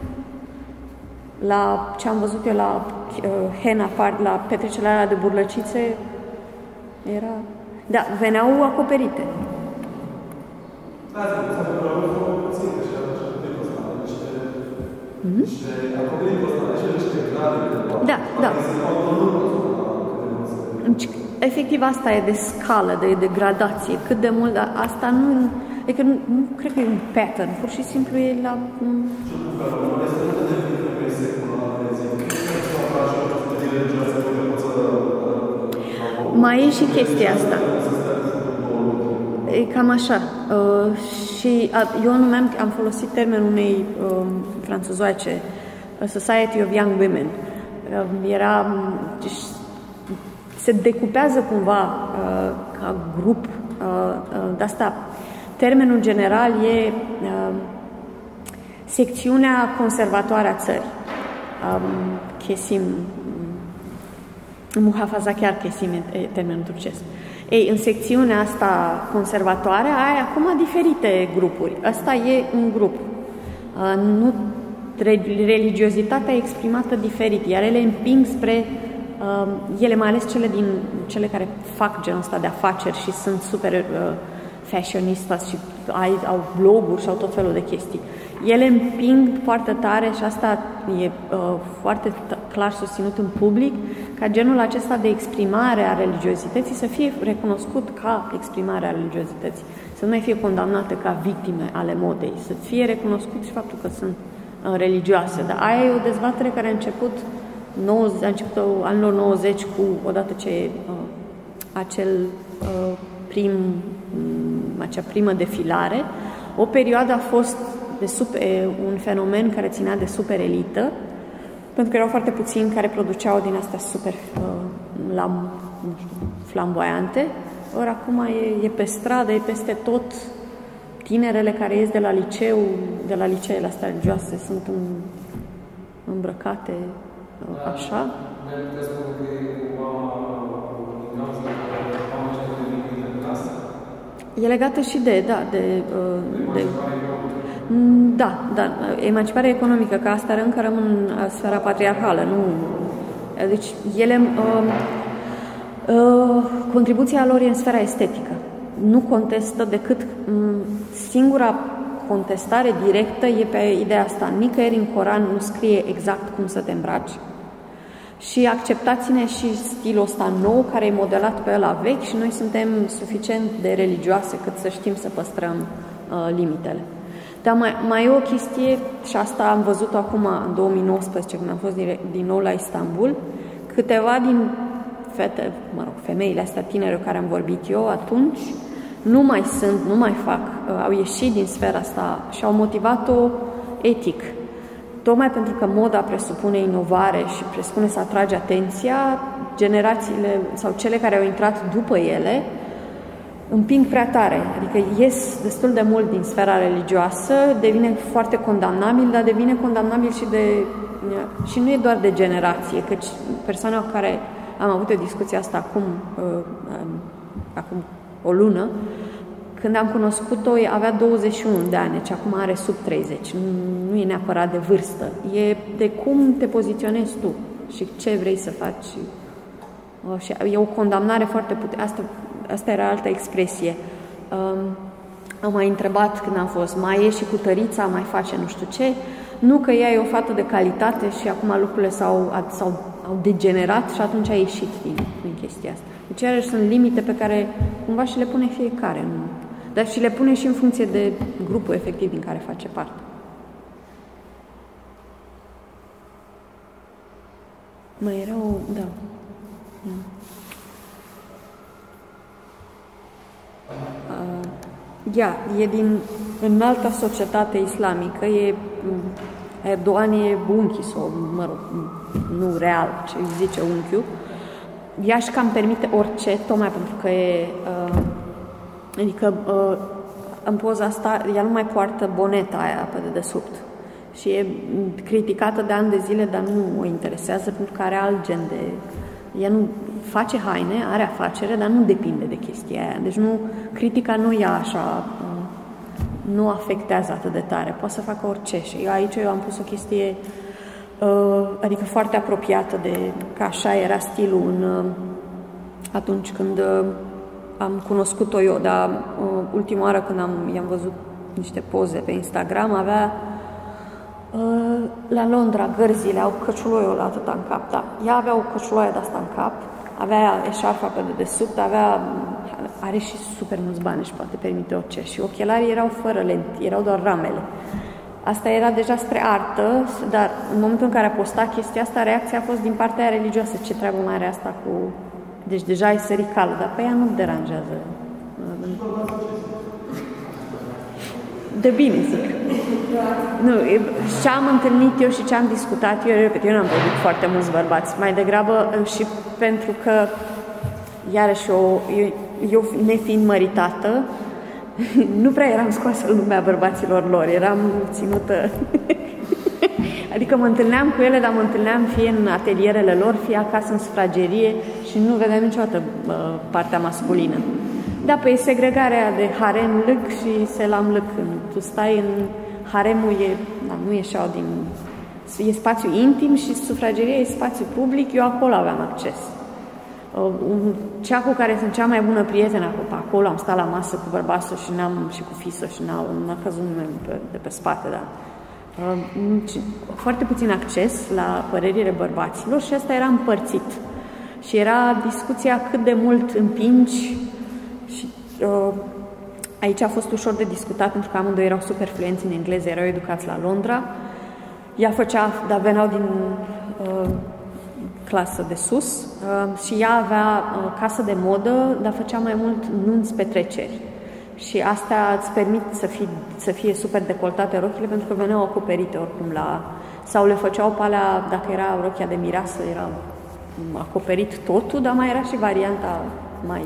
La ce am văzut eu la henna party, la petrecerile alea de burlăcițe, era... Da, veneau acoperite. Da, s-a întâmplat puțin, și atunci niște acoperite ăsta, niște grade. Da. Efectiv, asta e de scală, de gradație. Cât de mult, dar asta nu... Adică nu cred că e un pattern, pur și simplu e la... Mai e și chestia asta. E cam așa. Și eu am folosit termenul unei franțuzoaice, Society of Young Women. Se decupează cumva ca grup de asta. Termenul general e secțiunea conservatoare a țării. Kesim, Muhafaza chiar Kesim e termenul turcesc. Ei, în secțiunea asta conservatoare ai acum diferite grupuri. Asta e un grup. Religiozitatea e exprimată diferit, iar ele împing spre ele, mai ales cele care fac genul ăsta de afaceri și sunt super fashionistas și au bloguri și au tot felul de chestii. Ele împing foarte tare și asta e foarte clar susținut în public, ca genul acesta de exprimare a religiozității să fie recunoscut ca exprimare a religiozității, să nu mai fie condamnate ca victime ale modei, să fie recunoscut și faptul că sunt religioase. Dar aia e o dezbatere care a început anilor 90 odată ce acea primă defilare. O perioadă a fost un fenomen care ținea de super elită, pentru că erau foarte puțini care produceau din astea super flamboiante. Ori acum e pe stradă, e peste tot. Tinerele care ies de la liceele astea religioase sunt îmbrăcate așa. Ne puteți spune că e cumva din cauza că mama cea de limite în clasă? E legată și da, emanciparea economică, că asta încă rămân în sfera patriarhală, nu. Deci ele contribuția lor e în sfera estetică. Nu contestă decât singura contestare directă e pe ideea asta. Nicăieri în Coran nu scrie exact cum să te îmbraci și acceptați-ne și stilul ăsta nou care e modelat pe ăla vechi și noi suntem suficient de religioase cât să știm să păstrăm limitele. Dar mai e o chestie, și asta am văzut-o acum în 2019 când am fost din nou la Istanbul, câteva din femeile astea tinere cu care am vorbit eu atunci, nu mai fac, au ieșit din sfera asta și au motivat-o etic. Tocmai pentru că moda presupune inovare și presupune să atrage atenția, generațiile sau cele care au intrat după ele împing prea tare, adică ies destul de mult din sfera religioasă, devine foarte condamnabil, dar devine condamnabil și nu e doar de generație, căci persoana cu care am avut o discuție asta acum o lună, când am cunoscut-o, avea 21 de ani, deci acum are sub 30. Nu e neapărat de vârstă. E de cum te poziționezi tu și ce vrei să faci. Și e o condamnare foarte puternică. Asta era altă expresie. Am mai întrebat când am fost, mai e și cu tărița, mai face nu știu ce. Nu că ea e o fată de calitate și acum lucrurile au degenerat și atunci a ieșit din chestia asta. Deci iarăși sunt limite pe care cumva și le pune fiecare. Dar și le pune și în funcție de grupul efectiv din care face parte. Mai era o... Da. E din înalta societate islamică, Erdogan e unchi sau, nu real, ce îi zice unchiul. Ea și cam permite orice, tocmai pentru că în poza asta, ea nu mai poartă boneta aia pe dedesubt. Și e criticată de ani de zile, dar nu o interesează pentru că are alt gen de... Ea nu face haine, are afacere, dar nu depinde de chestia aia. Deci critica nu ia așa, nu afectează atât de tare. Poate să facă orice. Și aici eu am pus o chestie, adică foarte apropiată de că așa era stilul atunci când am cunoscut-o eu, dar ultima oară când i-am văzut niște poze pe Instagram, avea la Londra gărzile, au căciuloiul ăla atâta în cap, da. Ea avea o căciuloaie de asta în cap, avea eșarfa pe dedesubt, are și super mulți bani și poate permite orice. Și ochelarii erau fără lenti, erau doar ramele. Asta era deja spre artă, dar în momentul în care a postat chestia asta, reacția a fost din partea aia religioasă. Ce treabă mai are asta cu... Deci deja ai sărit calul, dar pe ea nu deranjează. De bine, zic. Nu, ce am întâlnit eu și ce am discutat eu, eu n-am vorbit foarte mulți bărbați, mai degrabă și pentru că, iarăși, eu nefiind măritată, nu prea eram scoasă în lumea bărbaților lor, eram ținută... Adică mă întâlneam cu ele, dar mă întâlneam fie în atelierele lor, fie acasă în sufragerie și nu vedeam niciodată partea masculină. Da, păi segregarea de harem lâc și selam lâc. Tu stai în haremul, nu ieșeau din... E spațiu intim și sufrageria e spațiu public, eu acolo aveam acces. Cea cu care sunt cea mai bună prietenă acolo, am stat la masă cu bărbatul și cu fisă și n-a căzut nimeni de pe spate, dar... foarte puțin acces la părerile bărbaților și asta era împărțit. Și era discuția cât de mult împingi și aici a fost ușor de discutat pentru că amândoi erau super fluenți în engleză, erau educați la Londra. Ea făcea, dar veneau din clasă de sus și ea avea casă de modă, dar făcea mai mult nunți, petreceri. Și asta îți permit să fie super decoltate rochile pentru că veneau acoperite oricum sau le făceau pe alea, dacă era rochia de mireasă, era acoperit totul, dar mai era și varianta mai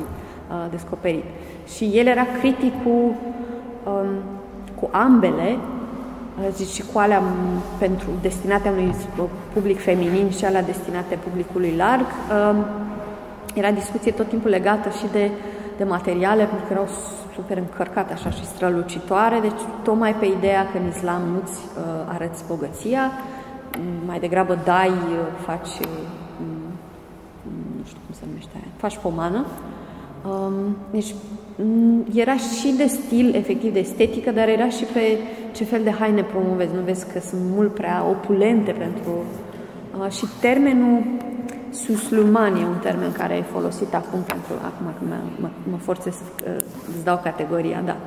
descoperit. Și el era critic cu ambele, zic, și cu alea pentru destinate unui public feminin și alea destinate publicului larg. Era discuție tot timpul legată și de materiale, pentru că erau super încărcate așa și strălucitoare, deci tocmai pe ideea că în islam nu-ți arăți bogăția, mai degrabă dai, faci, nu știu cum se numește aia, faci pomană. Deci era și de stil, efectiv de estetică, dar era și pe ce fel de haine promovezi. Nu vezi că sunt mult prea opulente pentru... și termenul susluman e un termen care e folosit acum pentru... Acum mă forțez îți dau categoria, da.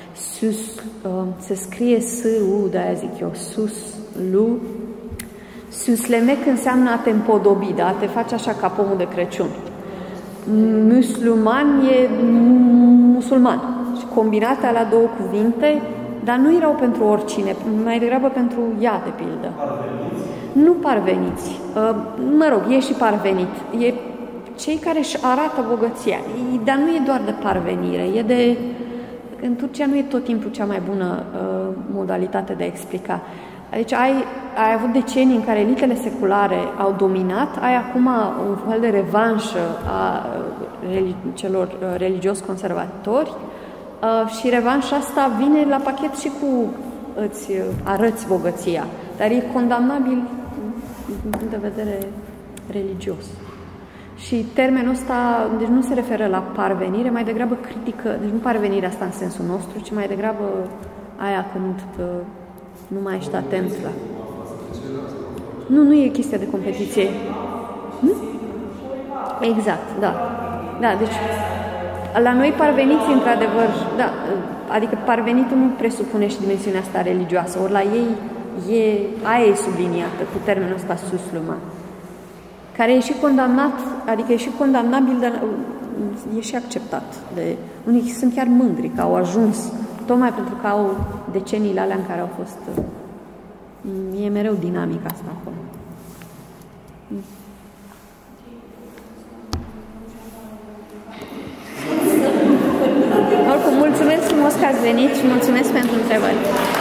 Se scrie S-U, de-aia zic eu, suslu. Suslemec înseamnă a te împodobi, da? A te face așa ca pomul de Crăciun. Musulman e musulman. Și combinate alea două cuvinte, dar nu erau pentru oricine, mai degrabă pentru ea, de pildă. Parveniți? Nu parveniți. Mă rog, e și parvenit. E cei care își arată bogăția. Dar nu e doar de parvenire, e de... În Turcia nu e tot timpul cea mai bună modalitate de a explica. Deci ai avut decenii în care elitele seculare au dominat, ai acum un fel de revanșă a celor religios conservatori și revanșa asta vine la pachet și cu îți arăți bogăția, dar e condamnabil din punct de vedere religios. Și termenul ăsta, deci nu se referă la parvenire, mai degrabă critică, deci nu parvenirea asta în sensul nostru, ci mai degrabă aia când nu mai ești atent la... Nu e chestia de competiție. Exact, da. Da, deci la noi parveniți, într-adevăr, da, adică parvenitul nu presupune și dimensiunea asta religioasă, ori la ei aia e subliniată cu termenul ăsta susluman, care e și condamnat, adică e și condamnabil, dar e și acceptat. Unii sunt chiar mândri că au ajuns, tocmai pentru că au deceniile alea în care au fost... E mereu dinamica asta acolo. Oricum, mulțumesc frumos că ați venit și mulțumesc pentru întrebări.